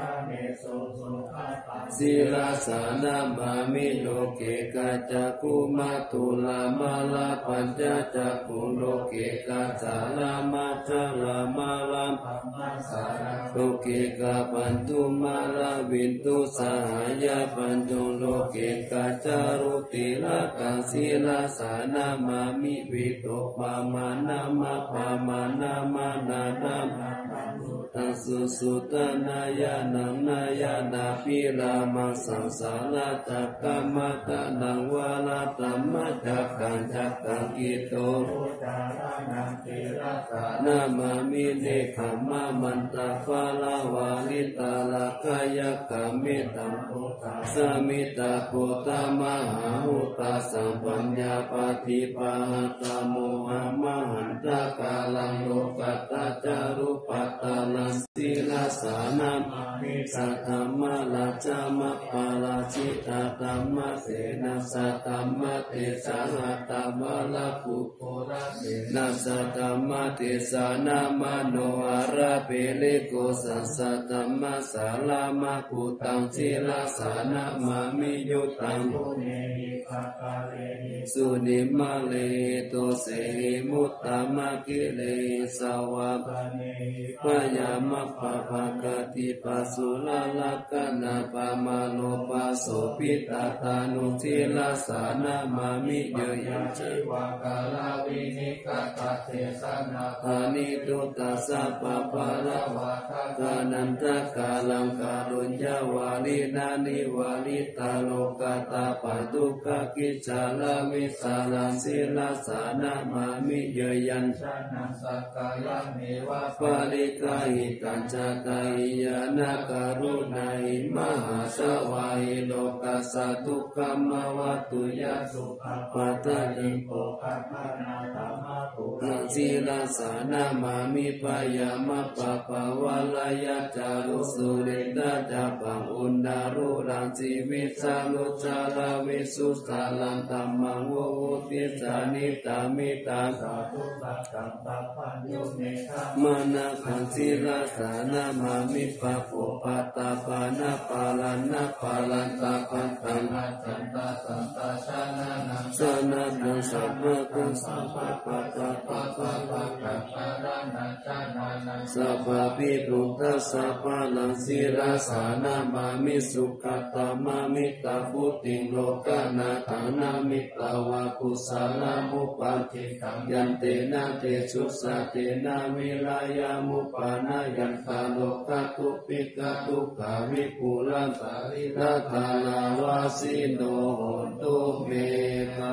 Speaker 1: ศีลาสานามามิโลเกกาจักขุมาตุลามาลาปัญจจักขุโลเกกาจาลามาจาลามาลาปัมมาสาราโลเกกาปันตุมาลาวินตุสหายาปันตุโลเกกาจารุติละกังศีลาสานามามิวิโตปามานามาปามานามานานาตัสสุสุตนายานังนายานาปิลามังสังสาราจักกามัตตังวาลาตัมมัจจักขังจักขังกิโตนามามิเนขัมมามันตาฟาลาวาลิตาลากายกามิตัมปุตตาสมิตาโพตามหาหุตาสัมปัญญาปฏิปาหตาโมหะมหันตากาลังโลกัตตาจารุปัตตาลังศีลาสานามามิสัทธมะลาจามะปาลาจิตาตัมมะเสนาสัตตัมมะเตสาหัตตมะลาภุโคระเสนาสัตตัมมะเตสานามโนอาระเปเลโกสัสสัตตัมมะสาลามะปุตังศีลาสานามามิยุตังสุนิมะเลโตเสหิมุตตมะกิเลสาวะปะยามะภะภภกติปัสสุลลักขณาปมาโลปัสโสปิตาตานุทิลาสานามามิเยยังจิวากาลาวินิกตเทสนาภานิตุตัสสะปะปะระวะทากานันทกาลังกาลุญญาวาลินานิวาลิตาโลกาตาปัตตุกะกิจจาลาวิสาลังศิลาสานามามิเยยัญชนะสักกายเมวะปาริกาหิตัญจตายยานาการุณาหิมหาสวาหิโลกัสสะทุกขมวัตตุยะสุขปัตติโภคภานาธรรมะปุรังศิลาสานามามิปายามะปะปะวะลายะจารุสุริตาจาปังอุณดารุรังสีวิสาลุจาลาวิสุสาลันตัมมังโวอุติสานิตามิตาสาธุสัจจังตัพพัญญูเนธามนาคันศิลาสานามามิปะโปปัตตาปานาปาลันนาปาลันตาปัตตังอาจันตาสันตาชานานังสนานังสัพพะตุสัพพะปะปะปะปะปะปะปะรานังชานานังสัพพะปิปุตตะสัพพะลังศิลาสานามามิสุขตามามิตาพุติโลกานาฐานามิตาวะกุสาลามุปัฏฐิตังยันเตนะเตชุสะเตนะวิลายามุปานายันตาโลกาตุปิกาตุกาวิปุรันตาริตาทานาวาสิโนโหตุเมฆา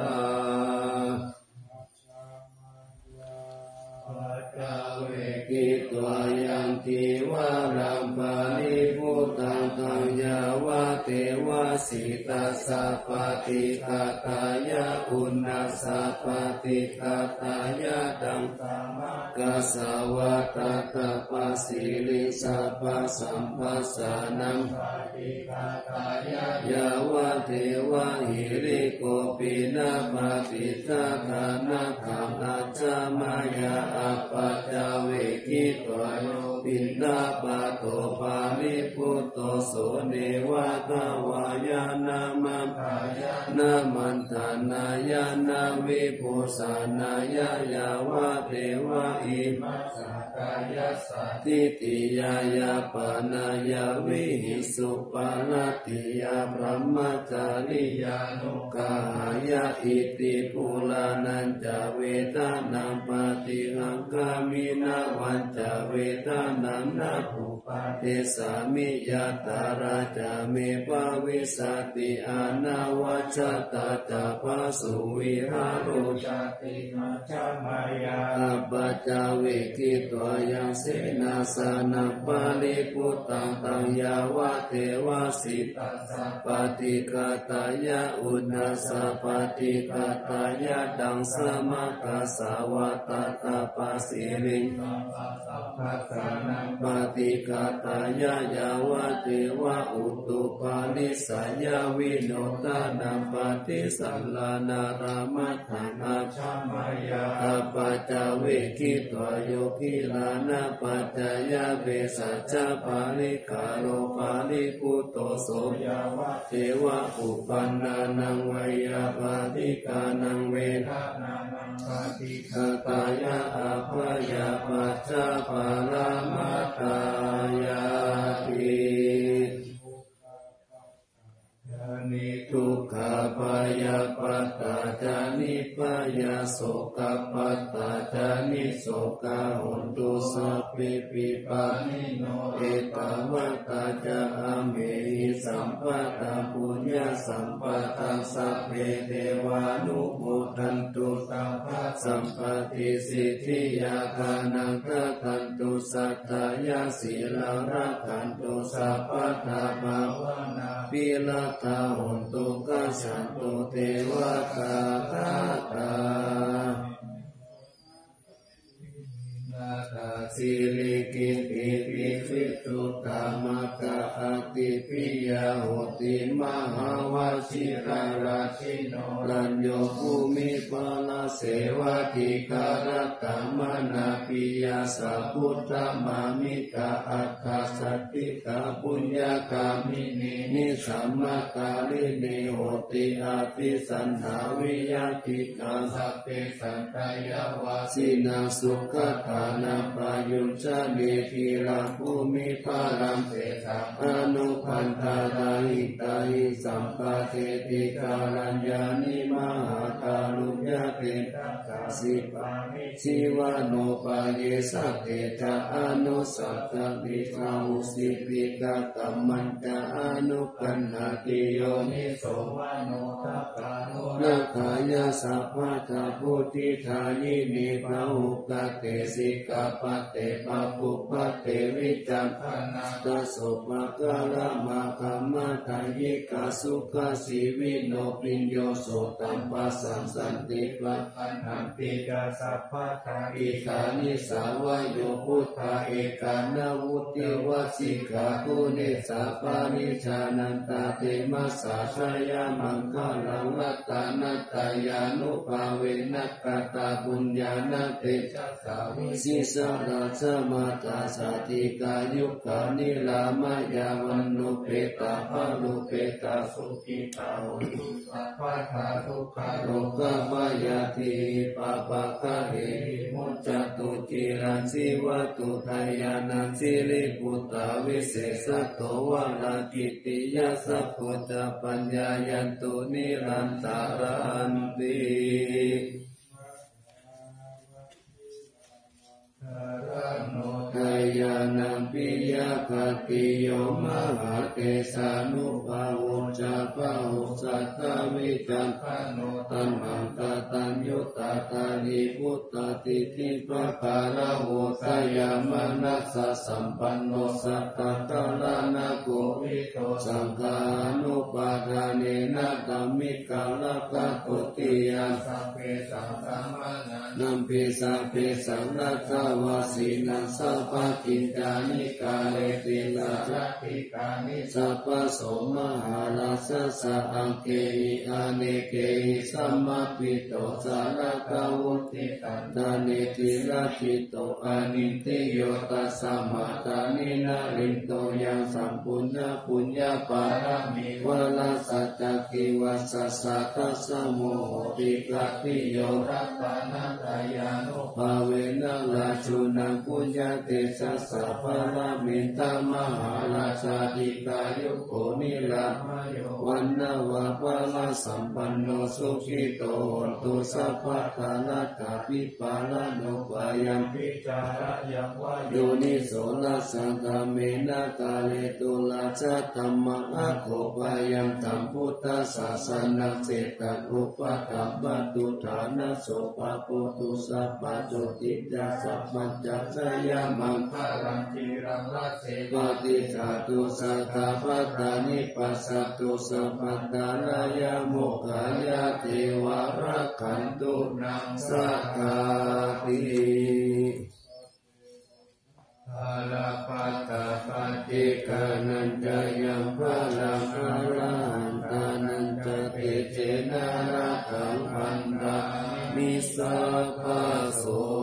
Speaker 1: เวกิตวายันติวารัมปานิพุตังตังยาวะเทวะสิตัสสะปฏิฆาตายะอุณนัสสะปฏิฆาตายะดังตามะกัสสวะตตะปัสสิลิสัพพะสัมปัสสานังปฏิฆาตายะยาวะเทวะหิริโกปินะปฏิฆาตานะขัมอาจามายาอัปปัจจเวกิตวโยปินะปะโตปาลิพุตโตโสเนวะตวายานามัมภายานามันตานายานาวิปุสานายายาวะเทวะอิมัสสกายาสัตติติยายาปานายาวิหิสุปาลติยาพระมจาริยานุกายาอิติปุลานันจเวทานังปฏิหังกามินาวันจเวทานังนาภูปาเทสามิยาตาราจาเมปาวิสติอานาวัชตาจาภาสุวิหารุจติมัชฌมายาอัปปัจจเวกิตวายังเสนาสนะปาลิพุตตังตังยาวะเทวะสิตัสสะปฏิฆาตายะอุณนัสสะปฏิฆาตายะดังสมะกัสสวะตตะปัสสิริงปัสสานังปฏิฆาตายะยาวะเทวะอุตุปานิสัยยวิโนตานังปฏิสัลลานารามัฏฐานาชมายาอัปปัจจเวกิตวโยกิลานะปัจจยะเวสัจจปาลิกาโลปาลิพุตโตโสยาวะเทวะอุปันนานังวยาปาติกานังเวทานานังปฏิฆาตายะอัปปยาปัจจปารามัตตายาตินิทุกขปายาปัตตาจานิปายาโสกปัตตาจานิโสกาหุนตุสัพพิปิปานิโนเอตวัตตาจาเมหิสัมปัตตาปุญญาสัมปัตตาสัพเพเทวานุโมทันตุสัพพะสัมปติสิทธิยาคานังทันตุสัตตายาสีลารัขันตุสัพพะตาภาวนาปิลตาหุนตุกัสสันตุเทวตาตาตานาตาสิริกิติปิฟิตุตามะกะอติปิยาโหติมหาวชิราราชิโนลัญโยภูมิปาลเสวะติการะกามนาปิยาสัพพุทธมามิกาอัคคาสติกาปุญญากามินีนิสัมมาการิณิโหติอาภิสันหาวิยติกาสัพเพสันตยาวาสินาสุขฐานาปายุจาเนทิราภูมิภารัมเสสะอนุพันธาราหิตาหิสัมปะเทติการัญญานิมหาการุญญาเตตัสสะสิปามิชีวโนปาเยสัตเตจาอนุสัตตวิสาหุสิปิกาตัมมันจาอนุกันนาติโยนิโสวโนทัปปาโนนาคายาสัพพะทาพุทธิทายินิภาหุกเตสิกาปเตปะปุปเตวิจัมปนาตโสภะกะละมาคัมมะทายิกาสุขสีวิโนปิญโยโสตัมปัสสัมสันติปัฏฐันติกาสัพพะทาอิกานิสาวโยพุทธาเอกานาวุติวัสสิกาภูเนสาปานิชานันตาเตมัสสะชยามังคะลังรัตตานัตตายานุภาเวนักกตาบุญญาณเตจัสสาวิสิสราชมาตาสาธิกายุกานิลามายาวันโนเปตาภาลุเปตาสุขิตาหุตุสัพพะทาทุกขโรกะปายาติปะปะคะเหมุจจตุจิรันสิวัตุทายานันสิริปุตตาวิเศษโตวะลากิติยาสัพพุทธปัญญายันตุนิรันตารันติทายานัมปิยาคติโยมหาเตสานุภาวุจาภาวุสัตตวิจัมปโนตัมหังตตัญยุตตาตานิพุตตติทิปะคาระโหตยามนัสสะสัมปันโนสัตตะกะลานะโกวิโตสังฆานุปาทานเนนะตัมมิกาลกะโตติยาสัพเพสังฆมานัมปิสัพเพสังรัตถวาสีนัสสะปะกิญจานิกาเลติลาจัตติกานิสัพพะโสมหาราสสะอังเกหิอาเนเกหิสัมมาปิโตสารกาวุติตันตาเนติราชิโตอานิติโยตัสสะมาตานินาริโตยังสัมปุญญาปุญญาปารมีวะลาสัจจกิวัสสะสัตตสโมโหติกะติโยรัตตานัตายานุภาเวนะราชุนังปุญญาเตชะสัพพะรามินตามหาราชาธิกายุโกนิลามโยวันนาวะปะละสัมปันโนสุขิโตโหตุสัพพะทานัตถาปิปาลโนปายัมปิจาระยังวะโยนิโสนัสสังฆเมนะกาเลตุลาชะธัมมังอะโคปายัมธัมพุทธศาสนาเสตอุปตัมมัตุฐานะโสภะโพตุสัพพะโจติจาสัพพัญจะสยามังคะรังทิรังละเสปฏิจาตุสัทธาปัตตานิปัสสตุสัพพัตตารายาโมกขายาเทวารักขันตุนังสักกาติอาลาปัตตาปฏิกานันจายังพระลังอารันตานันจเตเจนาราคังพันดามิสัพพะโส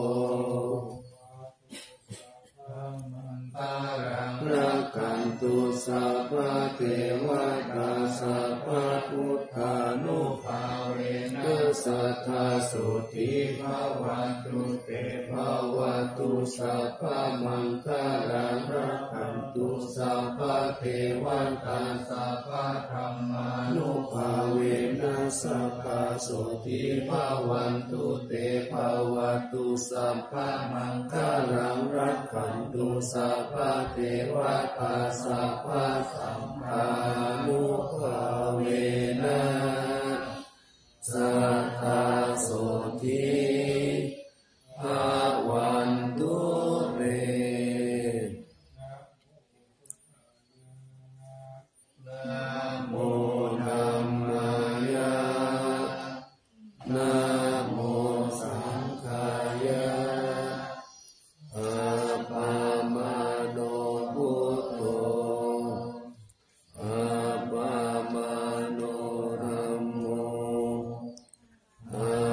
Speaker 1: รักขันตุสัพพะเทวตาสัพพะพุทธานุภาเวนะสัทธาสุทิภาวันตุเตภาวัตุสัพพะมังคลังรักขันตุสัพพะเทวตาสัพพะธัมมานุภาเวนะสัพพะสุทิภาวันตุเตภาวัตุสัพพะมังคลังรักขันตุสัพพะเทวตาสัพพะสัมภานุภาเวนะสัทธาโสทิภาวันตุเตนะโมธัมมายะนะโมสังฆายะอะปามาโนพุทโธอะปามาโนธัมโมอะ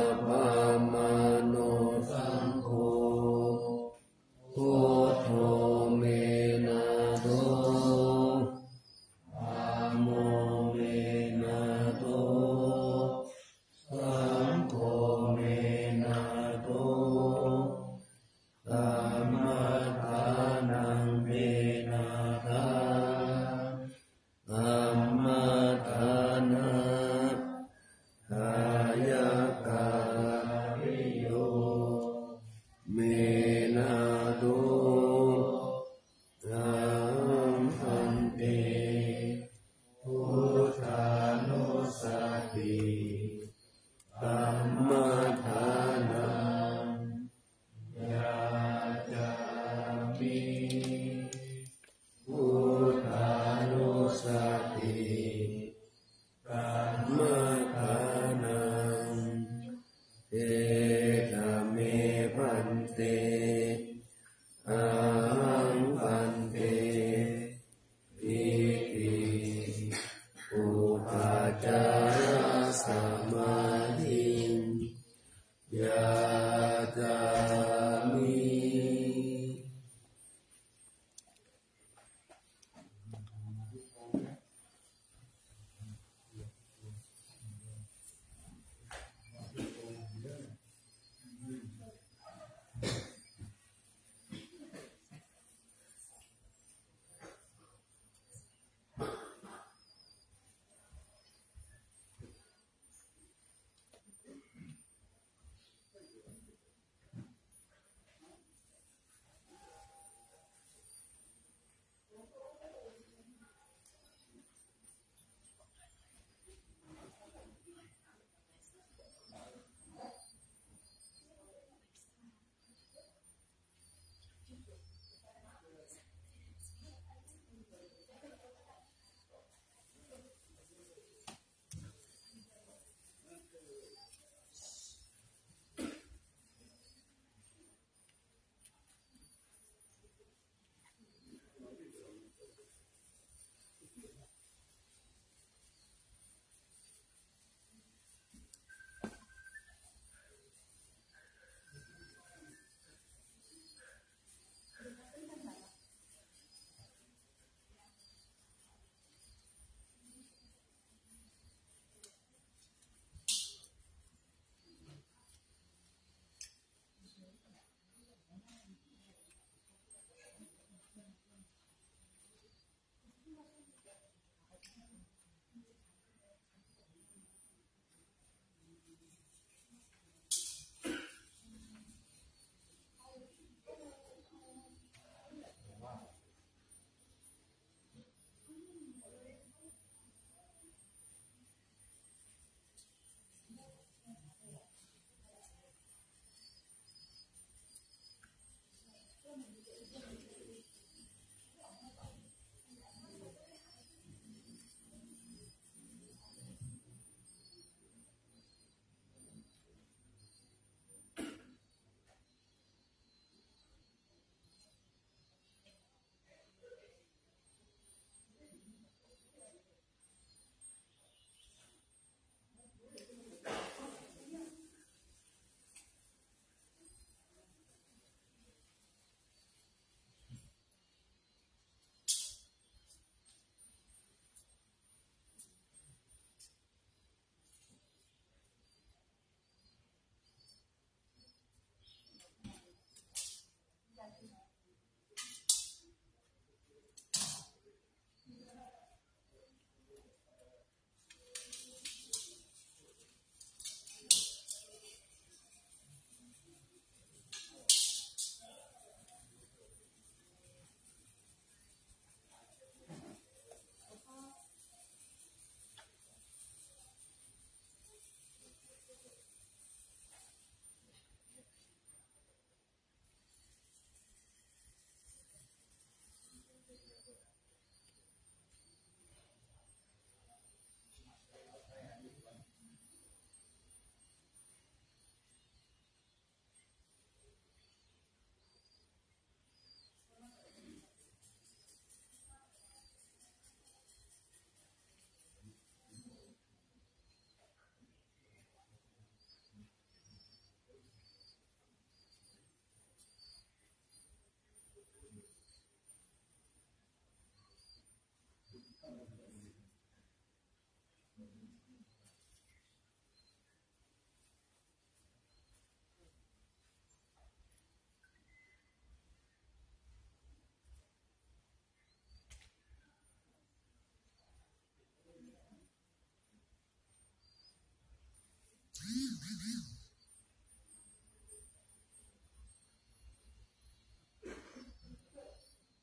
Speaker 1: เอธเมพันเตอาหังพันเตอิติอุปาจารสมาธิยาจามิ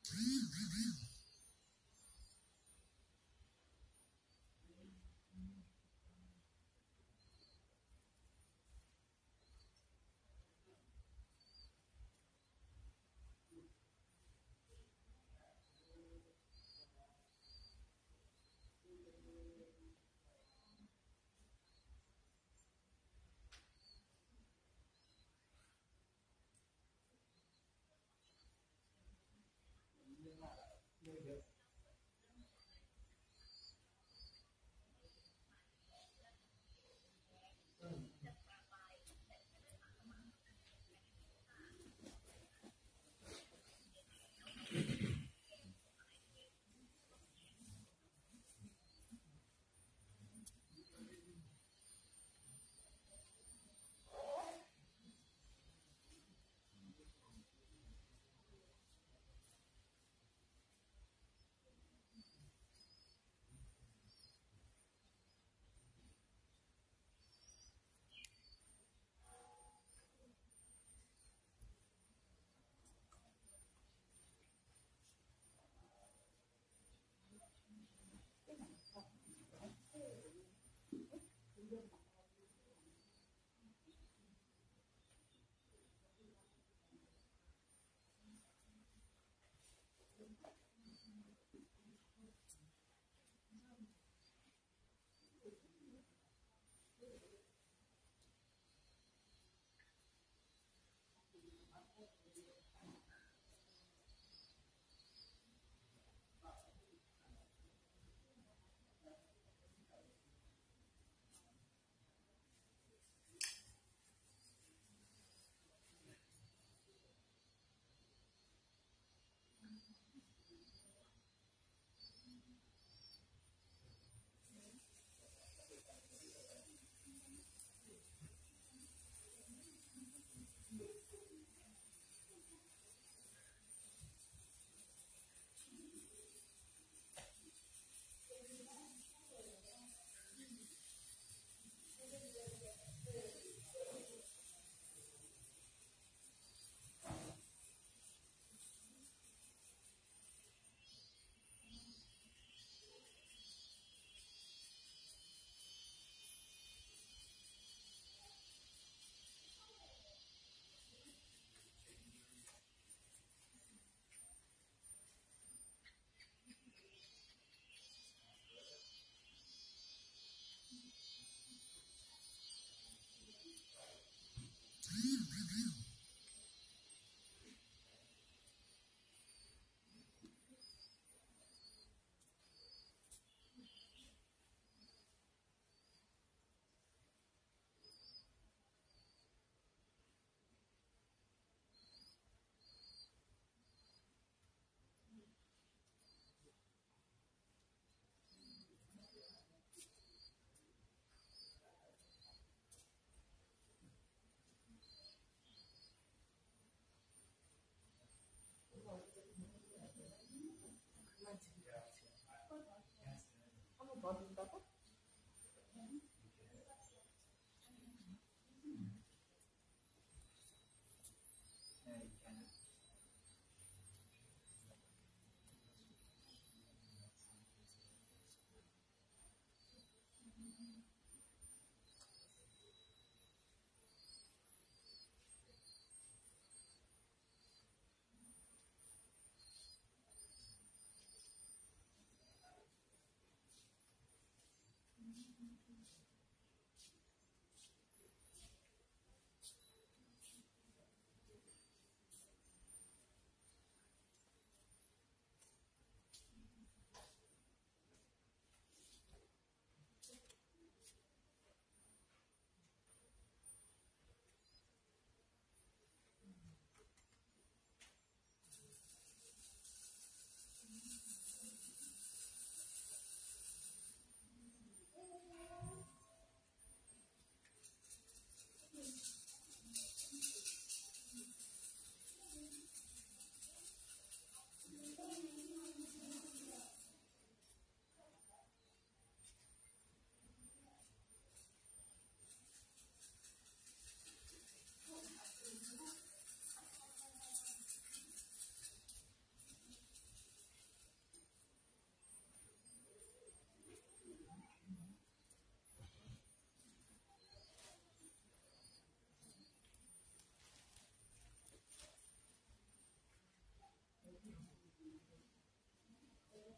Speaker 4: Mm-hmm.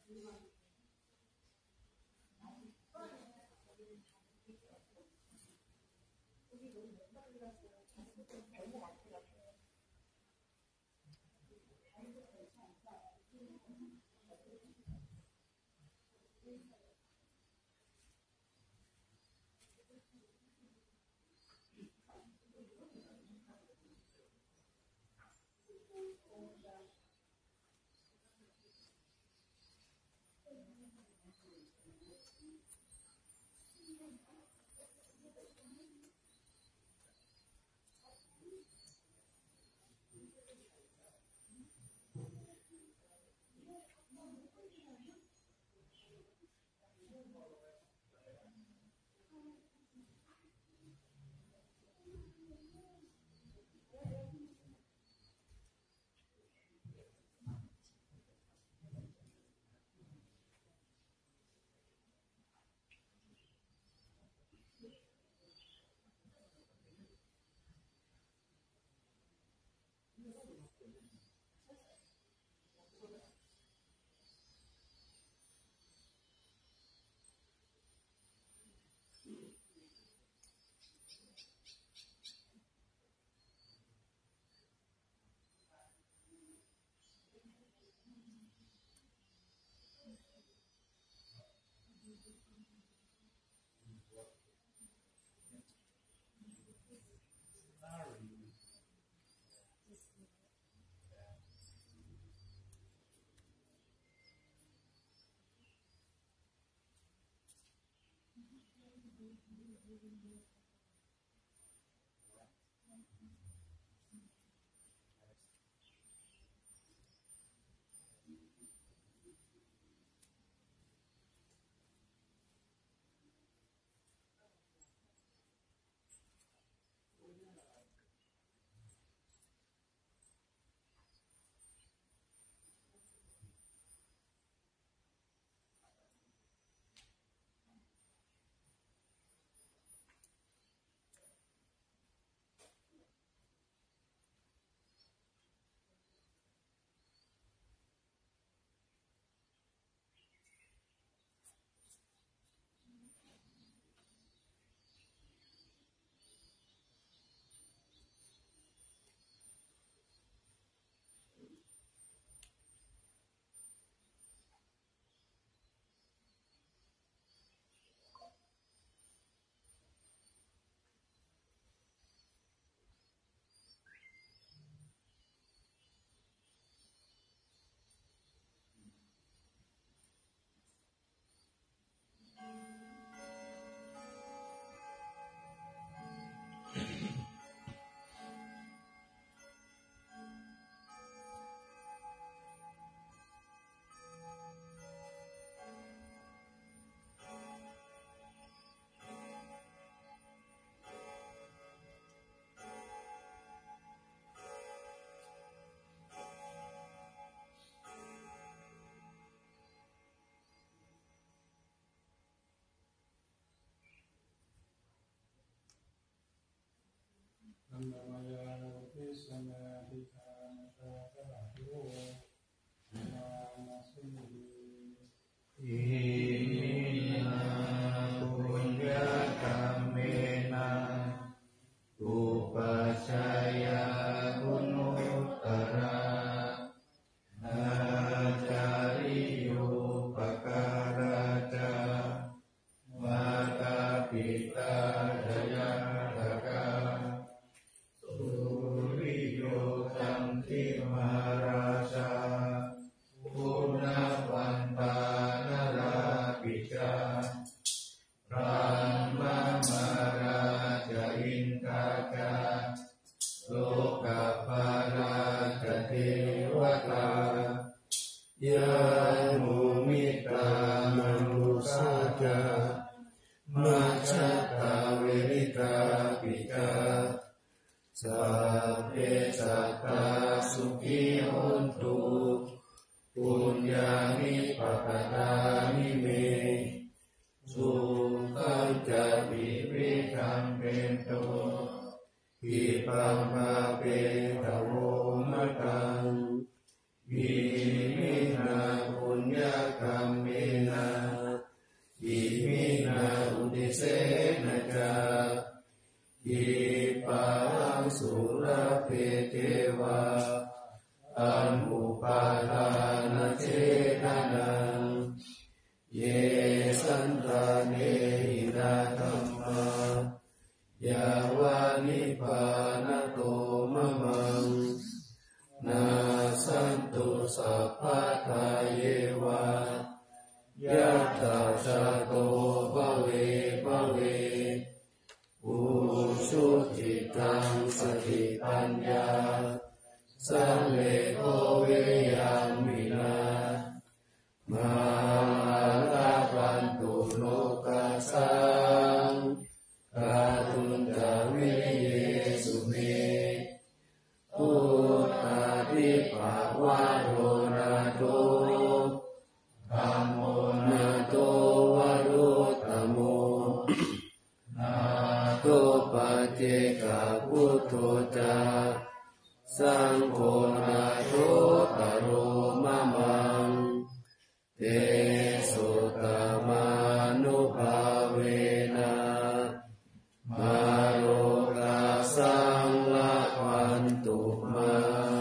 Speaker 1: อิปังมาเปตะโวมะตังอิมินาปุญญกรรมเมนะอิมินาอุติเสนะจาอิปังสุรเพเทวาอันอุปาทานเจตนังเยสันตาเนหินาธัมมายาวานิพพานโตมะมังนาสันตุสัพพะทาเยวะยัตถาชะโตภเวภเวอุชุติตังสติปัญญาสังเลโกเวยามินามาลาปันตุโลกัสสังกาตุนตะวิเยสุเมพุทธาทิภาวะโรนาโตธัมโมนาโตวะรุตตโมนาโตปัจเจกพุทโธจาสังโฆนาโตตโรมะมังเตสุตมานุภาเวนะมาโรกาสังละวันตุมา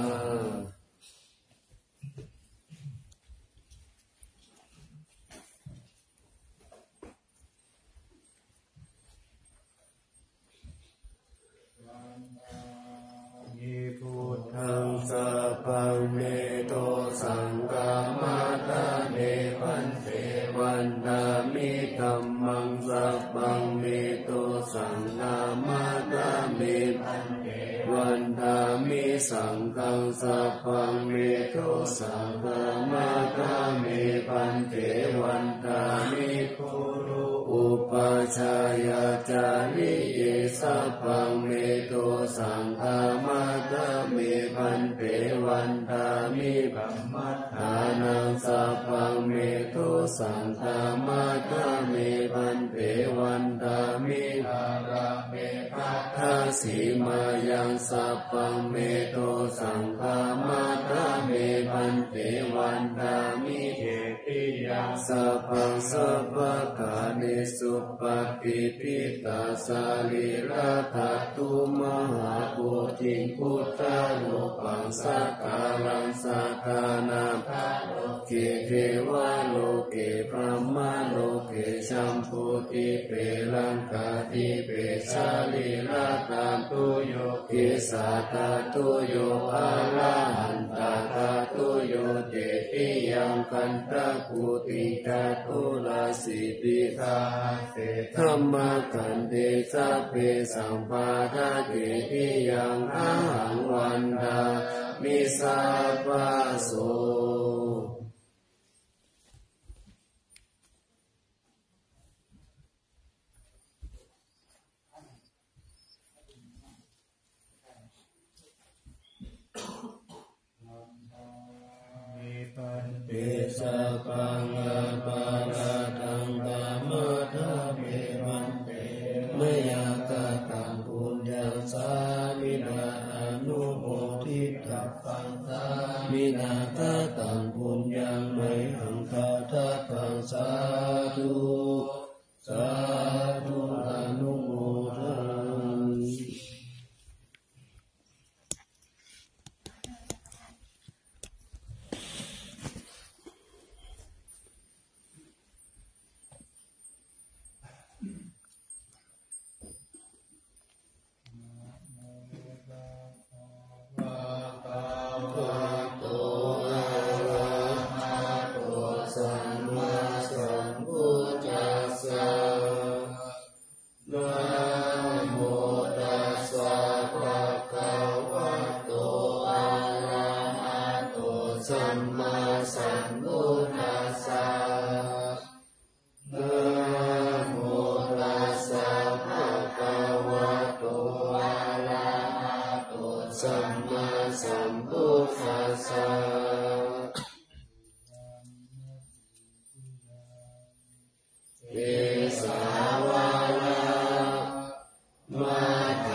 Speaker 1: พุทธังสัพพังเมโตสังฆามาตาเมพันเตวันตามิธัมมังสัพพังเมโตสังฆามาตาเมพันเตวันตามิสังฆังสัพพังเมโตสังฆามาตาเมพันเตวันตามิปุรุอุปชัยยะจาริเยสัพพังเมโตสังฆามาตาเมพันเตวันตามิบัมมัฏฐานังสัพพังเมโตสังฆามาตาเมพันเตวันตามิอาราเมภัทธาสีมายังสัพพังเมโตสังฆามาตาเมพันเตวันตามิเอติยังสัพพังสัพพะกาเนสุปฏิปิตาสาลิราทัตตุมหาปุถิงพุทธาโลกังสักการังสักขานาภาโลเกเทวะโลเกพระมะโลเกชัมพุติเปลังกาติเปสาลิราทัตตุโยเกสัตตตุโยอะระหันตตัตตุโยเตติยังกันตะกุติจัตตุลาสิติกาเตธัมมะกันเตสัพเพสัมปาทะเกติยังอะหังวันดามิสัพพะโสเปสัพพังอาปาราทังธรรมะธรรมเมวันเตมยากตังปุญญังสามินาอนุโมทิตัพพังสามินาคตังปุญญังไมหังคาทัพพังสาธุสาธุอนุโมทัน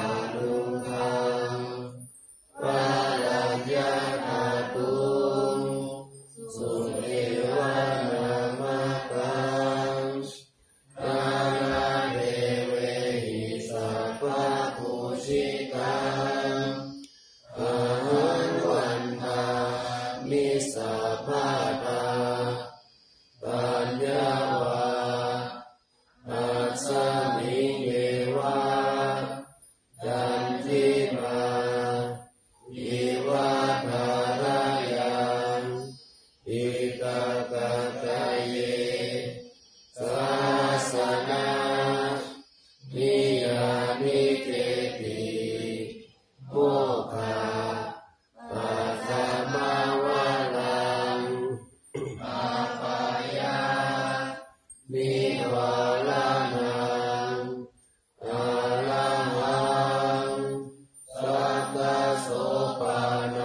Speaker 1: มคาปัสสมาวะลังอาปายานิวาลานังอาลังหังสัตตโสปานั